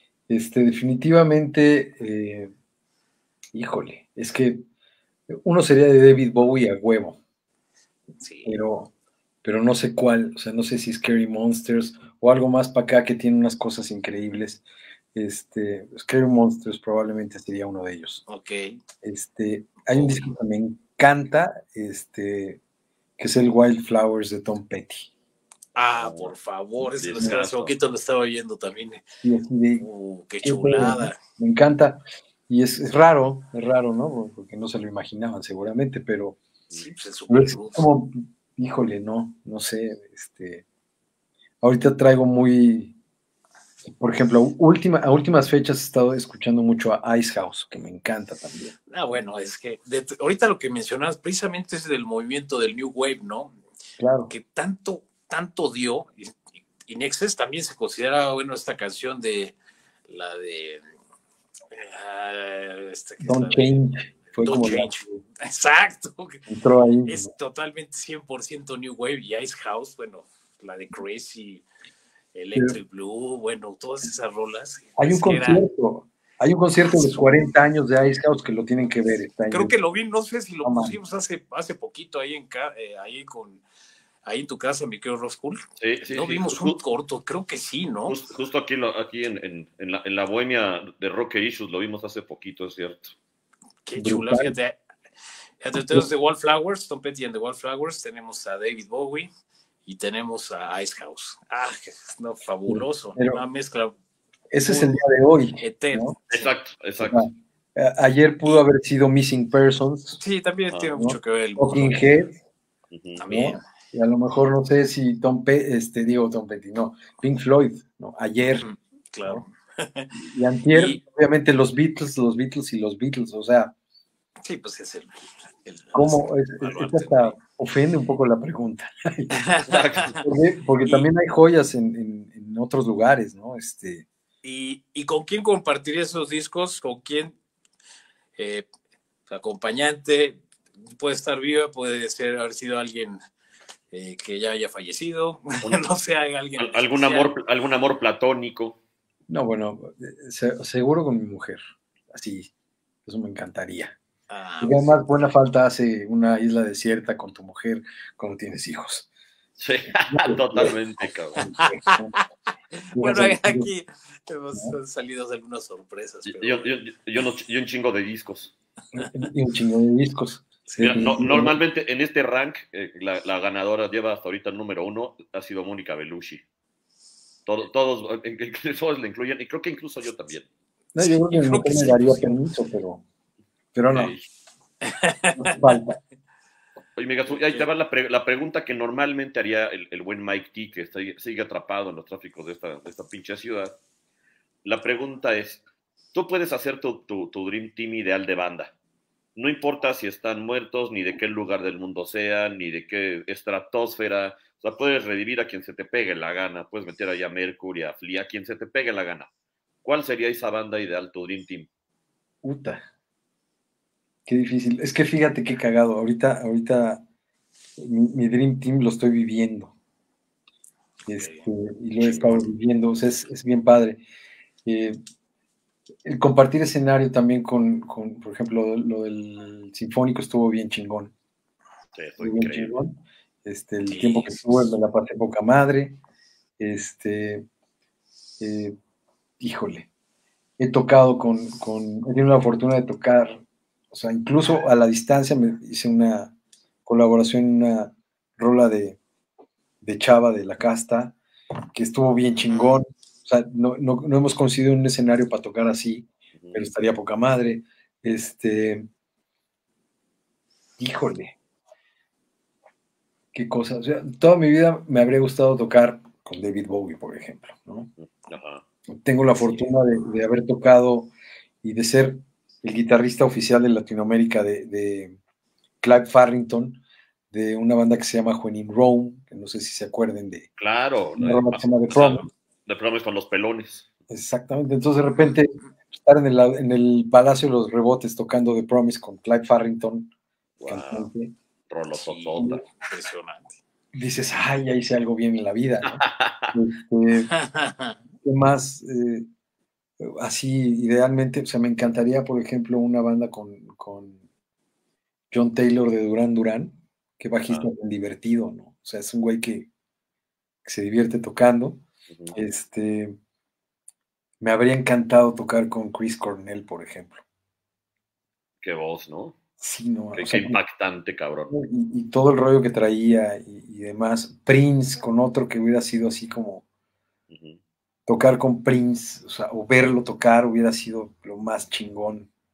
Definitivamente, híjole, es que uno sería de David Bowie a huevo. Sí. Pero no sé cuál, o sea, no sé si Scary Monsters o algo más para acá que tiene unas cosas increíbles. Scary Monsters probablemente sería uno de ellos. Ok. Hay un disco que me encanta, que es el Wildflowers de Tom Petty. Por favor, hace poquito lo estaba oyendo también. Sí, qué chulada. Me encanta. Y es raro, ¿no? Porque no se lo imaginaban seguramente, pero Sí, pues es como, híjole, no sé, ahorita traigo muy, por ejemplo, a últimas fechas he estado escuchando mucho a Icehouse, que me encanta también. Bueno, es que ahorita lo que mencionabas precisamente es del movimiento del New Wave, ¿no? Claro. Que tanto dio, y Nexus también se considera, bueno, esta canción de la de Don't Change. Fue Don't como Change. Exacto. Entró ahí. Es totalmente 100% New Wave y Icehouse, bueno, la de Crazy, Electric Blue, bueno, todas esas rolas. Hay un concierto. Hay un concierto de los 40 años de Icehouse que lo tienen que ver. Creo que lo vi, no sé si lo pusimos hace poquito ahí en tu casa, mi querido Roscoe. Sí, no vimos un corto, creo que sí, ¿no? Justo aquí en la bohemia de Rocker Issues lo vimos hace poquito, es cierto. Qué chula, fíjate. Tenemos The Wallflowers, Tom Petty and the Wallflowers, tenemos a David Bowie y tenemos a Icehouse. No, fabuloso, una mezcla. Ese es el día de hoy. Eterno. ¿no? Exacto. Ayer pudo haber sido Missing Persons. Sí, también tiene mucho que ver. Talking Head. También. ¿no? Y a lo mejor no sé si Tom Petty, no, Pink Floyd, ¿no? Ayer. Claro. ¿no? Y antier, obviamente los Beatles, o sea. Sí, pues es ¿Cómo? Hasta ofende un poco la pregunta. porque también hay joyas en otros lugares, ¿no? ¿Y con quién compartir esos discos? ¿Con quién? Acompañante, puede estar viva, puede haber sido alguien que ya haya fallecido, no sé, alguien. Algún amor platónico. No, bueno, seguro con mi mujer, así, eso me encantaría. Y además, buena falta hace una isla desierta con tu mujer cuando tienes hijos. Sí, totalmente, cabrón. Bueno, aquí hemos salido algunas sorpresas. Pero... Y un chingo de discos. Y un chingo de discos. Sí, mira, normalmente en este rank, la ganadora lleva hasta ahorita el número 1, ha sido Mónica Bellucci. Todos le incluyen, y creo que incluso yo también. No, yo creo que me daría permiso, pero no. No falta. Oye, Megasu, ahí te va la pregunta que normalmente haría el buen Mike T, que sigue atrapado en los tráficos de esta pinche ciudad. La pregunta es, tú puedes hacer tu Dream Team ideal de banda. No importa si están muertos, ni de qué lugar del mundo sean, ni de qué estratosfera. O sea, puedes revivir a quien se te pegue la gana. Puedes meter allá a Mercury, a Flea, a quien se te pegue la gana. ¿Cuál sería esa banda ideal, tu Dream Team? Puta. Qué difícil. Es que fíjate qué cagado. Ahorita mi Dream Team lo estoy viviendo. Y lo he estado viviendo. O sea, es bien padre. El compartir escenario también con, por ejemplo, lo del Sinfónico estuvo bien chingón. Sí, estuvo bien chingón. El tiempo que estuve me la pasé poca madre. Híjole. He tocado he tenido la fortuna de tocar, o sea, incluso a la distancia me hice una colaboración en una rola de Chava de La Casta, que estuvo bien chingón. O sea, no hemos conseguido un escenario para tocar así, pero estaría poca madre. Híjole. Qué cosa. O sea, toda mi vida me habría gustado tocar con David Bowie, por ejemplo, ¿no? Ajá. Tengo la fortuna de haber tocado y de ser el guitarrista oficial de Latinoamérica de Clive Farrington, de una banda que se llama When in Rome, que no sé si se acuerden de. Claro, de Promise. De Promise con los pelones. Exactamente, entonces de repente estar en el Palacio de los Rebotes tocando The Promise con Clive Farrington, cantante. Rolosotota. Impresionante. Dices, ay, ya hice algo bien en la vida, ¿no? ¿Qué más? Así, idealmente, o sea, me encantaría, por ejemplo, una banda con John Taylor de Duran Duran, que bajista tan divertido, ¿no? O sea, es un güey que se divierte tocando. Me habría encantado tocar con Chris Cornell, por ejemplo. Qué voz, ¿no? Sí, no. Qué impactante, cabrón. Y todo el rollo que traía y demás. Prince con otro que hubiera sido así como tocar con Prince, o sea, o verlo tocar hubiera sido lo más chingón.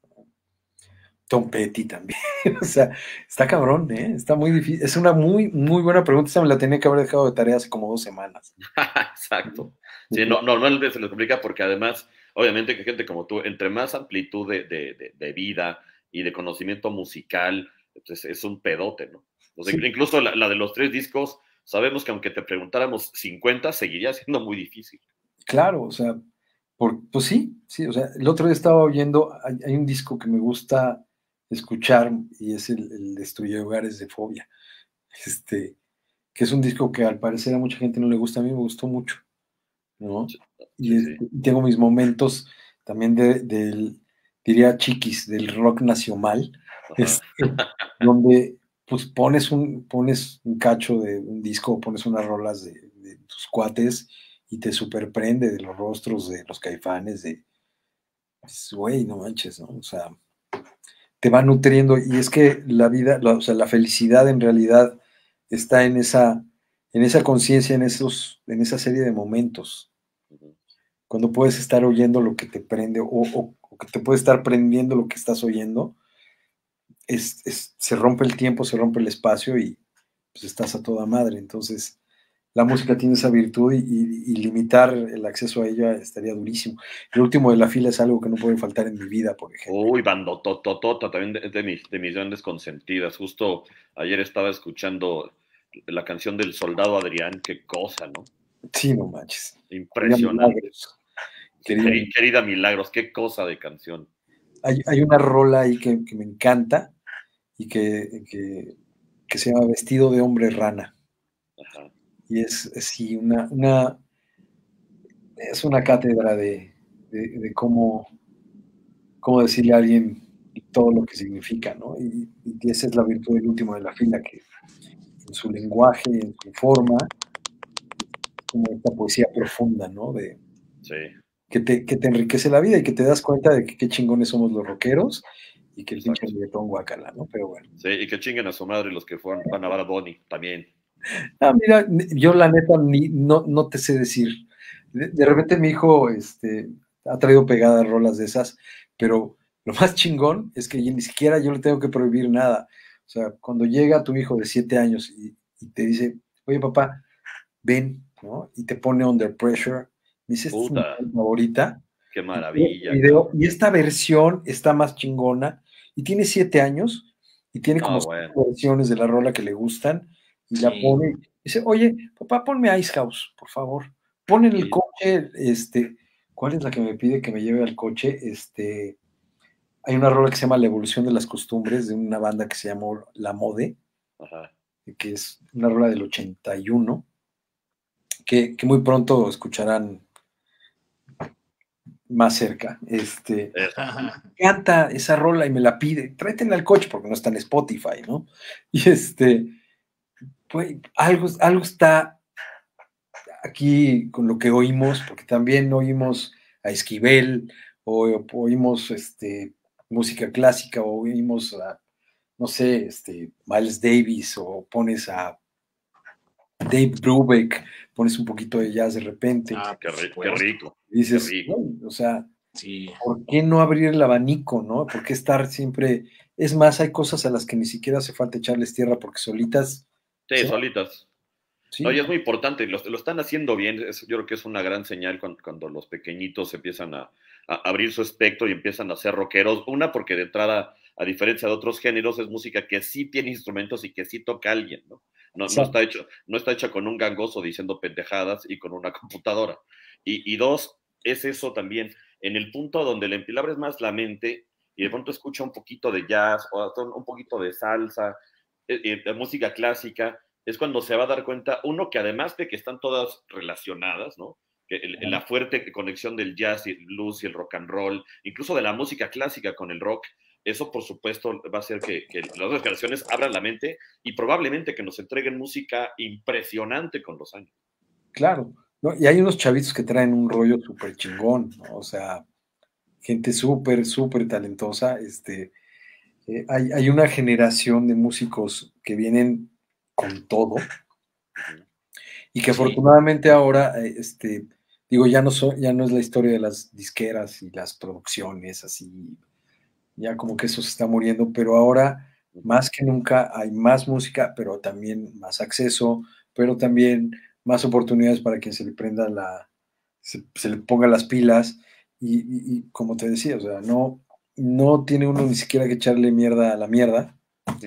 Tom Petty también. O sea, está cabrón, ¿eh? Está muy difícil. Es una muy, muy buena pregunta. Esta me la tenía que haber dejado de tarea hace como 2 semanas. Exacto. Sí, no, normalmente se les complica porque además, obviamente que gente como tú, entre más amplitud de vida y de conocimiento musical, pues es un pedote, ¿no? O sea, Sí, incluso la de los 3 discos, sabemos que aunque te preguntáramos 50, seguiría siendo muy difícil. claro, o sea, pues sí, sí, o sea, el otro día estaba oyendo, hay un disco que me gusta escuchar y es el Destruye Hogares de Fobia, este, que es un disco que al parecer a mucha gente no le gusta, a mí me gustó mucho, ¿no? Sí, Y sí. tengo mis momentos también diría chiquis, del rock nacional, Ajá. este, donde pues pones un cacho de un disco, pones unas rolas de tus cuates y te superprende de los rostros de los Caifanes, pues, güey, no manches, ¿no? O sea, te va nutriendo y es que la vida, o sea, la felicidad en realidad está en esa conciencia, en esa serie de momentos, Ujú. cuando puedes estar oyendo lo que te prende o que te puede estar prendiendo lo que estás oyendo, se rompe el tiempo, se rompe el espacio y pues estás a toda madre. Entonces, la música tiene esa virtud y limitar el acceso a ella estaría durísimo. El último de la fila es algo que no puede faltar en mi vida, por ejemplo. Uy, bandotototota, también de mis grandes consentidas. Justo ayer estaba escuchando la canción del Soldado Adrián, qué cosa, ¿no? Sí, no manches. Quería Impresionante. milagros. Sí, Quería, querida Milagros, qué cosa de canción. hay una rola ahí que me encanta y que se llama Vestido de Hombre Rana. Ajá. Y es sí, es una cátedra de cómo decirle a alguien todo lo que significa, ¿no? Y esa es la virtud del último de la fila, que en su lenguaje, en su forma, como esta poesía profunda, ¿no? Sí, Que te enriquece la vida y que te das cuenta de que qué chingones somos los rockeros y que el pinche exacto. reggaetón guacala, ¿no? Pero bueno. Sí, y que chinguen a su madre los que van a Bad Bunny también. Ah, mira, yo la neta no te sé decir. De repente mi hijo ha traído pegadas rolas de esas, pero lo más chingón es que ni siquiera yo le tengo que prohibir nada. O sea, cuando llega tu hijo de 7 años y te dice, oye papá, ven, ¿no? Y te pone Under Pressure, me dice, esta es mi Puta, canción favorita. qué Y pone este maravilla, video, cabrón. y esta versión está más chingona, y tiene 7 años, y tiene como No, 5 bueno. versiones de la rola que le gustan, y la Sí. pone, y dice, oye, papá, ponme Ice House, por favor. Pon en el Y, coche, ¿cuál es la que me pide que me lleve al coche? Hay una rola que se llama La Evolución de las Costumbres, de una banda que se llamó La Mode, ajá. que es una rola del 81, que muy pronto escucharán más cerca. Esa. Canta esa rola y me la pide, tráetela al coche porque no está en Spotify, ¿no? Y pues algo está aquí con lo que oímos, porque también oímos a Esquivel, o oímos música clásica, o oímos a, no sé, Miles Davis, o pones a Dave Brubeck, pones un poquito de jazz de repente, Ah, Qué, por qué supuesto. rico, y qué dices, rico. "Güey, o sea, Sí. ¿por qué no abrir el abanico, no? ¿Por qué estar siempre? Es más, hay cosas a las que ni siquiera hace falta echarles tierra porque solitas Sí, se van, solitas. No, y sí, es muy importante, lo están haciendo bien. Yo creo que es una gran señal cuando los pequeñitos empiezan a abrir su espectro y empiezan a ser rockeros. Una, porque de entrada, a diferencia de otros géneros, es música que sí tiene instrumentos y que sí toca a alguien, ¿no? No exacto, está hecha con un gangoso diciendo pendejadas y con una computadora. Y dos, es eso también, en el punto donde le abres más la mente y de pronto escucha un poquito de jazz o un poquito de salsa, música clásica, es cuando se va a dar cuenta, uno, que además de que están todas relacionadas, ¿no? Que la fuerte conexión del jazz y el blues y el rock and roll, incluso de la música clásica con el rock, eso por supuesto va a hacer que las otras generaciones abran la mente y probablemente que nos entreguen música impresionante con los años. claro, ¿no? Y hay unos chavitos que traen un rollo súper chingón, ¿no? O sea, gente súper, súper talentosa, hay una generación de músicos que vienen con todo y que Sí. afortunadamente ahora, digo, ya no es la historia de las disqueras y las producciones así ya como que eso se está muriendo, pero ahora más que nunca hay más música, pero también más acceso, pero también más oportunidades para quien se le prenda se le ponga las pilas y como te decía, o sea, no tiene uno ni siquiera que echarle mierda a la mierda,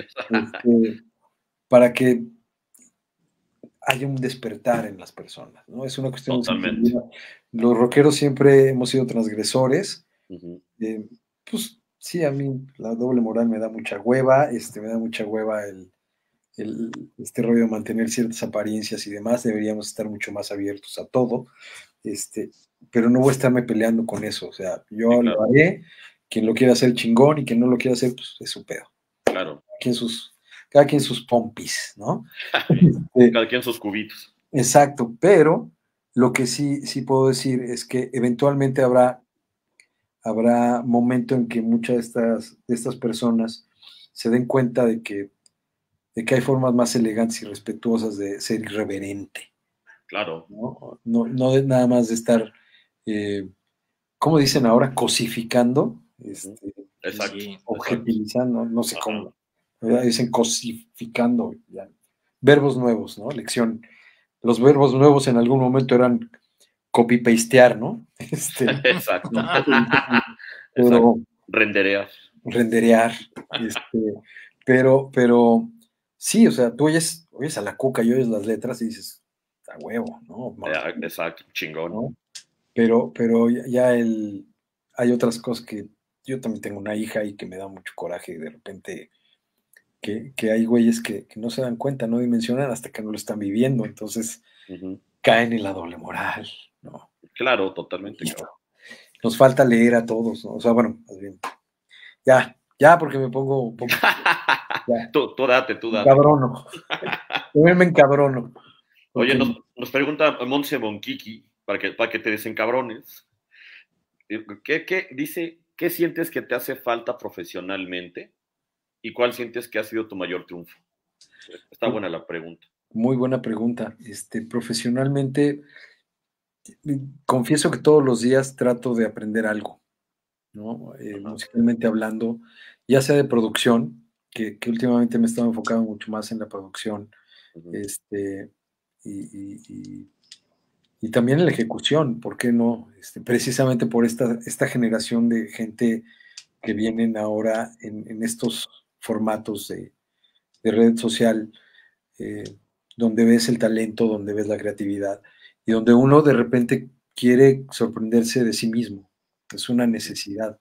para que haya un despertar en las personas, ¿no? Es una cuestión Totalmente. de los rockeros siempre hemos sido transgresores. Pues sí, a mí la doble moral me da mucha hueva, me da mucha hueva este rollo de mantener ciertas apariencias y demás, deberíamos estar mucho más abiertos a todo, pero no voy a estarme peleando con eso, o sea, yo Sí, lo claro. haré, quien lo quiera hacer chingón y quien no lo quiera hacer, pues es su pedo. Claro. Cada quien sus pompis, ¿no? Cada quien sus cubitos. Exacto, pero lo que sí puedo decir es que eventualmente habrá momento en que muchas de estas personas se den cuenta de que hay formas más elegantes y respetuosas de ser irreverente, Claro. ¿no? No de nada más de estar, ¿cómo dicen ahora? Cosificando, Exacto. Sí. objetivizando, no sé Ajá. cómo, ¿verdad? Dicen cosificando, ya. Verbos nuevos, ¿no? Lección. Los verbos nuevos en algún momento eran copy-pastear, ¿no? Exacto. Exacto. Pero Renderear. renderear, pero sí, o sea, tú oyes a la Cuca y oyes las letras y dices, a huevo, ¿no? Exacto. Chingón. ¿No? Pero hay otras cosas que yo también tengo una hija y que me da mucho coraje y de repente que hay güeyes que no se dan cuenta, no dimensionan hasta que no lo están viviendo, entonces caen en la doble moral, ¿no? Claro, totalmente. Nos falta leer a todos, ¿no? O sea, bueno, más bien, ya, porque me pongo un poco. Ya, Tú date. encabrono. También me encabrono. Oye, Porque nos pregunta Monse Monquiqui, para que te desencabrones. Dice, ¿qué sientes que te hace falta profesionalmente y cuál sientes que ha sido tu mayor triunfo? Está buena la pregunta. muy buena pregunta. Profesionalmente, confieso que todos los días trato de aprender algo, ¿no? Musicalmente hablando, ya sea de producción, que últimamente me he estado enfocando mucho más en la producción, y, y- y- y también en la ejecución, ¿por qué no? Precisamente por esta generación de gente que vienen ahora en estos formatos de red social, eh, donde ves el talento, donde ves la creatividad y donde uno de repente quiere sorprenderse de sí mismo. Es una necesidad.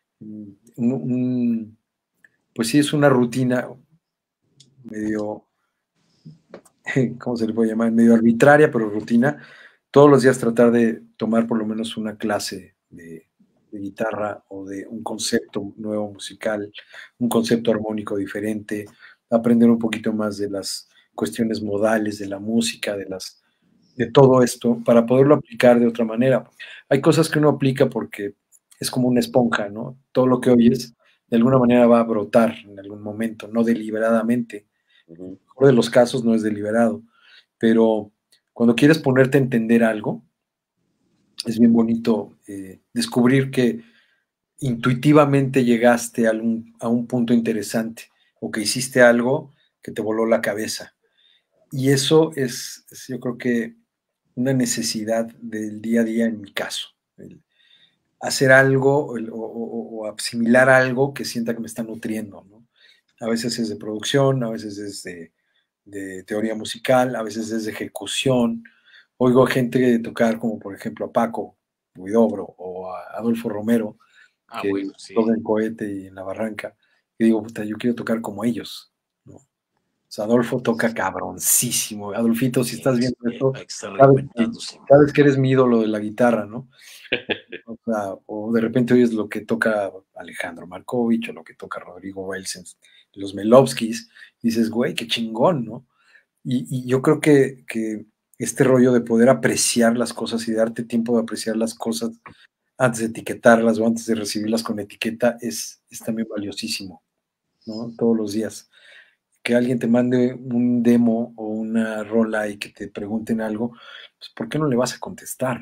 Pues sí, es una rutina medio, ¿cómo se le puede llamar? Medio arbitraria, pero rutina. Todos los días tratar de tomar por lo menos una clase de guitarra o de un concepto nuevo musical, un concepto armónico diferente, aprender un poquito más de las cuestiones modales de la música, de todo esto, para poderlo aplicar de otra manera. Hay cosas que uno aplica porque es como una esponja, ¿no? Todo lo que oyes de alguna manera va a brotar en algún momento, no deliberadamente. En el mejor de los casos no es deliberado, pero cuando quieres ponerte a entender algo, es bien bonito descubrir que intuitivamente llegaste a un punto interesante o que hiciste algo que te voló la cabeza. Y eso es yo creo que una necesidad del día a día en mi caso. Hacer algo o asimilar algo que sienta que me está nutriendo, ¿no? A veces es de producción, a veces es de teoría musical, a veces es de ejecución. Oigo a gente tocar como por ejemplo a Paco Huidobro o a Adolfo Romero, que Bueno, sí. toca en Cohete y en La Barranca, y digo, puta, yo quiero tocar como ellos, ¿no? O sea, Adolfo toca cabroncísimo. Adolfito, si estás viendo esto, Hay que estar sabes, reinventándose. sabes que eres mi ídolo de la guitarra, ¿no? O sea, o de repente oyes lo que toca Alejandro Markovich o lo que toca Rodrigo Welsens, los Melovskis, y dices, güey, qué chingón, ¿no? Y yo creo que este rollo de poder apreciar las cosas y darte tiempo de apreciar las cosas antes de etiquetarlas o antes de recibirlas con etiqueta es también valiosísimo, ¿no? Todos los días. Que alguien te mande un demo o una rola y que te pregunten algo, pues ¿por qué no le vas a contestar?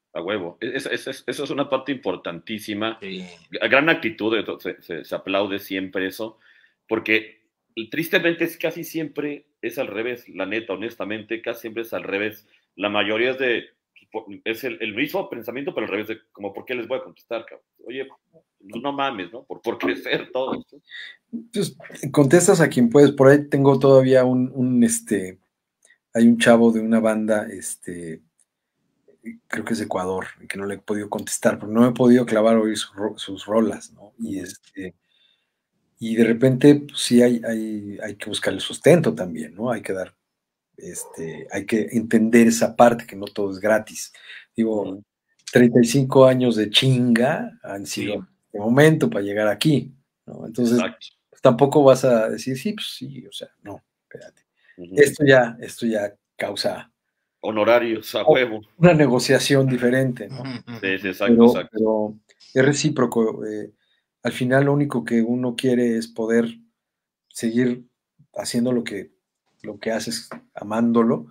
A huevo. Eso es una parte importantísima. Sí. Gran actitud, se aplaude siempre eso, porque tristemente es casi siempre es al revés, la neta, honestamente, casi siempre es al revés. La mayoría es el mismo pensamiento, pero al revés, de como, ¿por qué les voy a contestar, cabrón? Oye, pues no mames, ¿no? Por crecer todos. Pues, contestas a quien puedes. Por ahí tengo todavía hay un chavo de una banda, creo que es de Ecuador, que no le he podido contestar, porque no me he podido clavar a oír sus rolas, ¿no? Y de repente, pues, sí hay que buscar el sustento también, ¿no? Hay que hay que entender esa parte, que no todo es gratis. Digo, 35 años de chinga han sido de momento para llegar aquí, ¿no? Entonces, pues, tampoco vas a decir, sí, pues sí, o sea, no, espérate. Esto ya causa honorarios a huevo. Una negociación diferente, ¿no? Sí, exacto. Pero es recíproco. Al final lo único que uno quiere es poder seguir haciendo lo que haces, amándolo,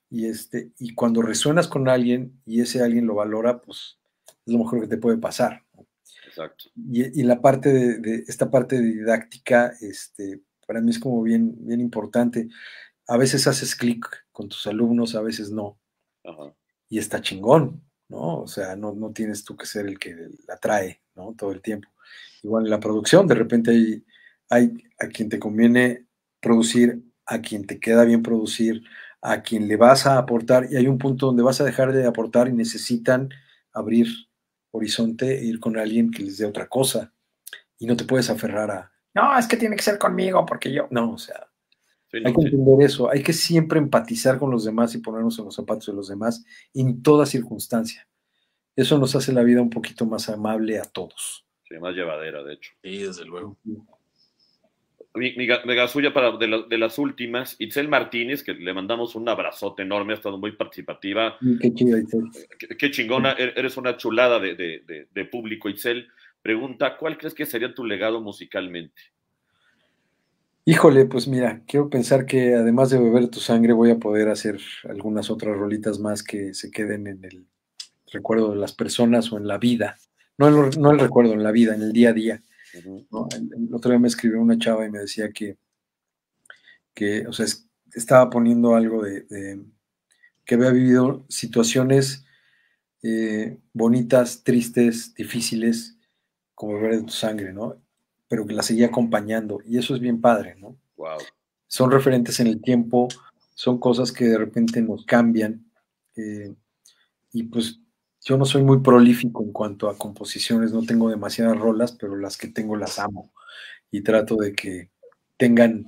y cuando resuenas con alguien y ese alguien lo valora, pues es lo mejor que te puede pasar, ¿no? Exacto. Y la parte esta parte didáctica, para mí es como bien, bien importante. A veces haces clic con tus alumnos, a veces no. Ajá. Y está chingón, ¿no? O sea, no tienes tú que ser el que la trae, ¿no? Todo el tiempo. Igual en la producción, de repente hay a quien te conviene producir, a quien te queda bien producir, a quien le vas a aportar, y hay un punto donde vas a dejar de aportar y necesitan abrir horizonte e ir con alguien que les dé otra cosa. Y no te puedes aferrar a, no, es que tiene que ser conmigo porque yo, no, o sea, hay que entender eso, hay que siempre empatizar con los demás y ponernos en los zapatos de los demás en toda circunstancia. Eso nos hace la vida un poquito más amable a todos. Sí, más llevadera, de hecho. Sí, desde luego. Mi Gasulla, de las últimas, Itzel Martínez, que le mandamos un abrazote enorme, ha estado muy participativa. Qué chido, Itzel. Qué chingona, eres una chulada de público, Itzel. Pregunta, ¿cuál crees que sería tu legado musicalmente? Híjole, pues mira, quiero pensar que además de beber tu sangre voy a poder hacer algunas otras rolitas más que se queden en el recuerdo de las personas o en la vida. No el recuerdo, en la vida, en el día a día. ¿No? El otro día me escribió una chava y me decía que o sea, estaba poniendo algo que había vivido situaciones bonitas, tristes, difíciles, como beber de tu sangre, ¿no? Pero que la seguía acompañando, y eso es bien padre, ¿no? Wow. Son referentes en el tiempo, son cosas que de repente nos cambian, y pues yo no soy muy prolífico en cuanto a composiciones, no tengo demasiadas rolas, pero las que tengo las amo, y trato de que tengan,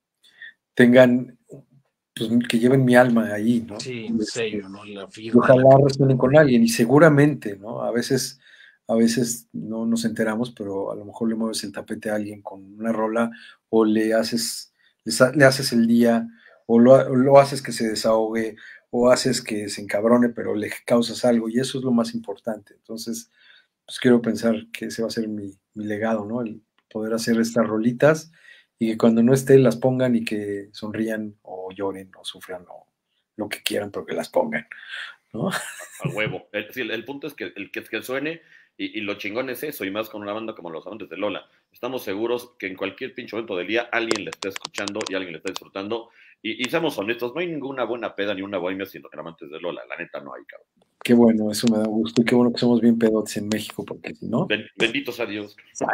pues que lleven mi alma ahí, ¿no? Sí, un sello, ¿no? La firma. Ojalá resuenen con alguien, y seguramente, ¿no? A veces no nos enteramos, pero a lo mejor le mueves el tapete a alguien con una rola, o le haces el día, o lo haces que se desahogue, o haces que se encabrone, pero le causas algo, y eso es lo más importante. Entonces, pues quiero pensar que ese va a ser mi legado, ¿no? El poder hacer estas rolitas y que cuando no esté las pongan y que sonrían o lloren o sufran o lo que quieran, pero que las pongan, ¿no? A huevo. El punto es que el que suene, y lo chingón es eso, y más con una banda como Los Amantes de Lola. Estamos seguros que en cualquier pinche momento del día alguien le está escuchando y alguien le está disfrutando. Y seamos honestos, no hay ninguna buena peda ni una bohemia sin Amantes de Lola. La neta no hay, cabrón. Qué bueno, eso me da gusto, y qué bueno que somos bien pedotes en México, porque si no... Benditos a Dios.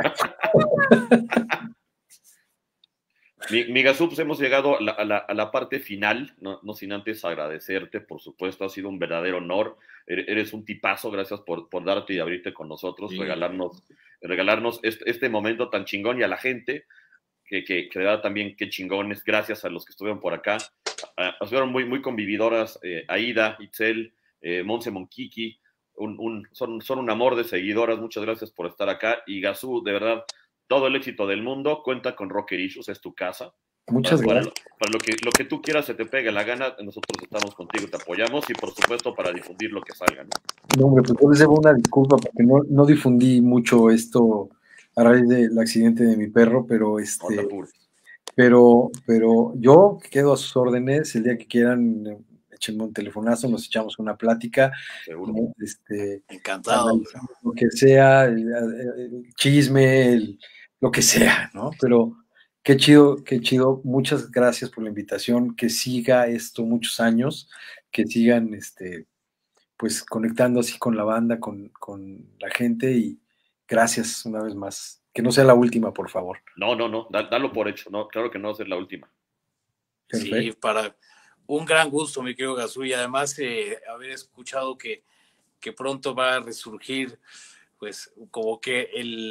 Mi Gasú, pues hemos llegado a la parte final, no sin antes agradecerte, por supuesto, ha sido un verdadero honor, eres un tipazo, gracias por darte y abrirte con nosotros, sí. regalarnos este momento tan chingón, y a la gente que da también qué chingones, gracias a los que estuvieron por acá, estuvieron muy, muy convividoras, Aida, Itzel, Monse Monquiqui, son un amor de seguidoras, muchas gracias por estar acá, y Gasú, de verdad, todo el éxito del mundo, cuenta con Rocker Issues, es tu casa. Muchas gracias. Para lo que tú quieras, se te pegue la gana, nosotros estamos contigo, te apoyamos, y por supuesto para difundir lo que salga, ¿no? No, hombre, pues yo les debo una disculpa porque no difundí mucho esto a raíz del accidente de mi perro, pero pero yo quedo a sus órdenes el día que quieran échenme un telefonazo, nos echamos una plática. Seguro. Encantado. Lo que sea, el chisme, lo que sea, ¿no? Pero qué chido, qué chido. Muchas gracias por la invitación. Que siga esto muchos años, que sigan pues conectando así con la banda, con la gente, y gracias una vez más. Que no sea la última, por favor. No, dalo por hecho, no, claro que no va a ser la última. Perfecto. Sí, para un gran gusto, mi querido Gazú, y además haber escuchado que pronto va a resurgir, pues como que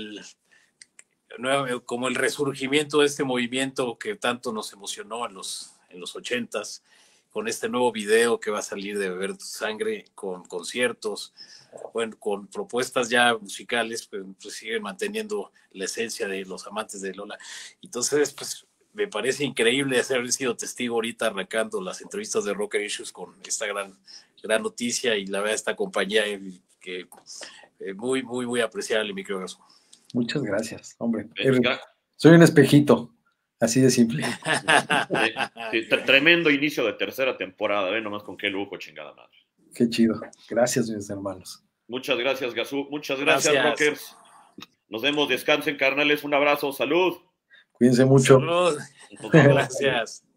como el resurgimiento de este movimiento que tanto nos emocionó en los 80s, con este nuevo video que va a salir de Beber tu Sangre, con conciertos, bueno, con propuestas ya musicales, pues siguen manteniendo la esencia de los amantes de Lola. Entonces, pues me parece increíble haber sido testigo ahorita arrancando las entrevistas de Rocker Issues con esta gran noticia, y la verdad esta compañía que muy, muy, muy apreciable, mi querido Gazú. Muchas gracias, hombre. Soy un espejito, así de simple. Sí, tremendo inicio de tercera temporada, nomás con qué lujo, chingada madre. Qué chido. Gracias, mis hermanos. Muchas gracias, Gazú. Muchas gracias, Rockers. Nos vemos, descansen, carnales. Un abrazo, salud. Cuídense mucho. Salud. Gracias.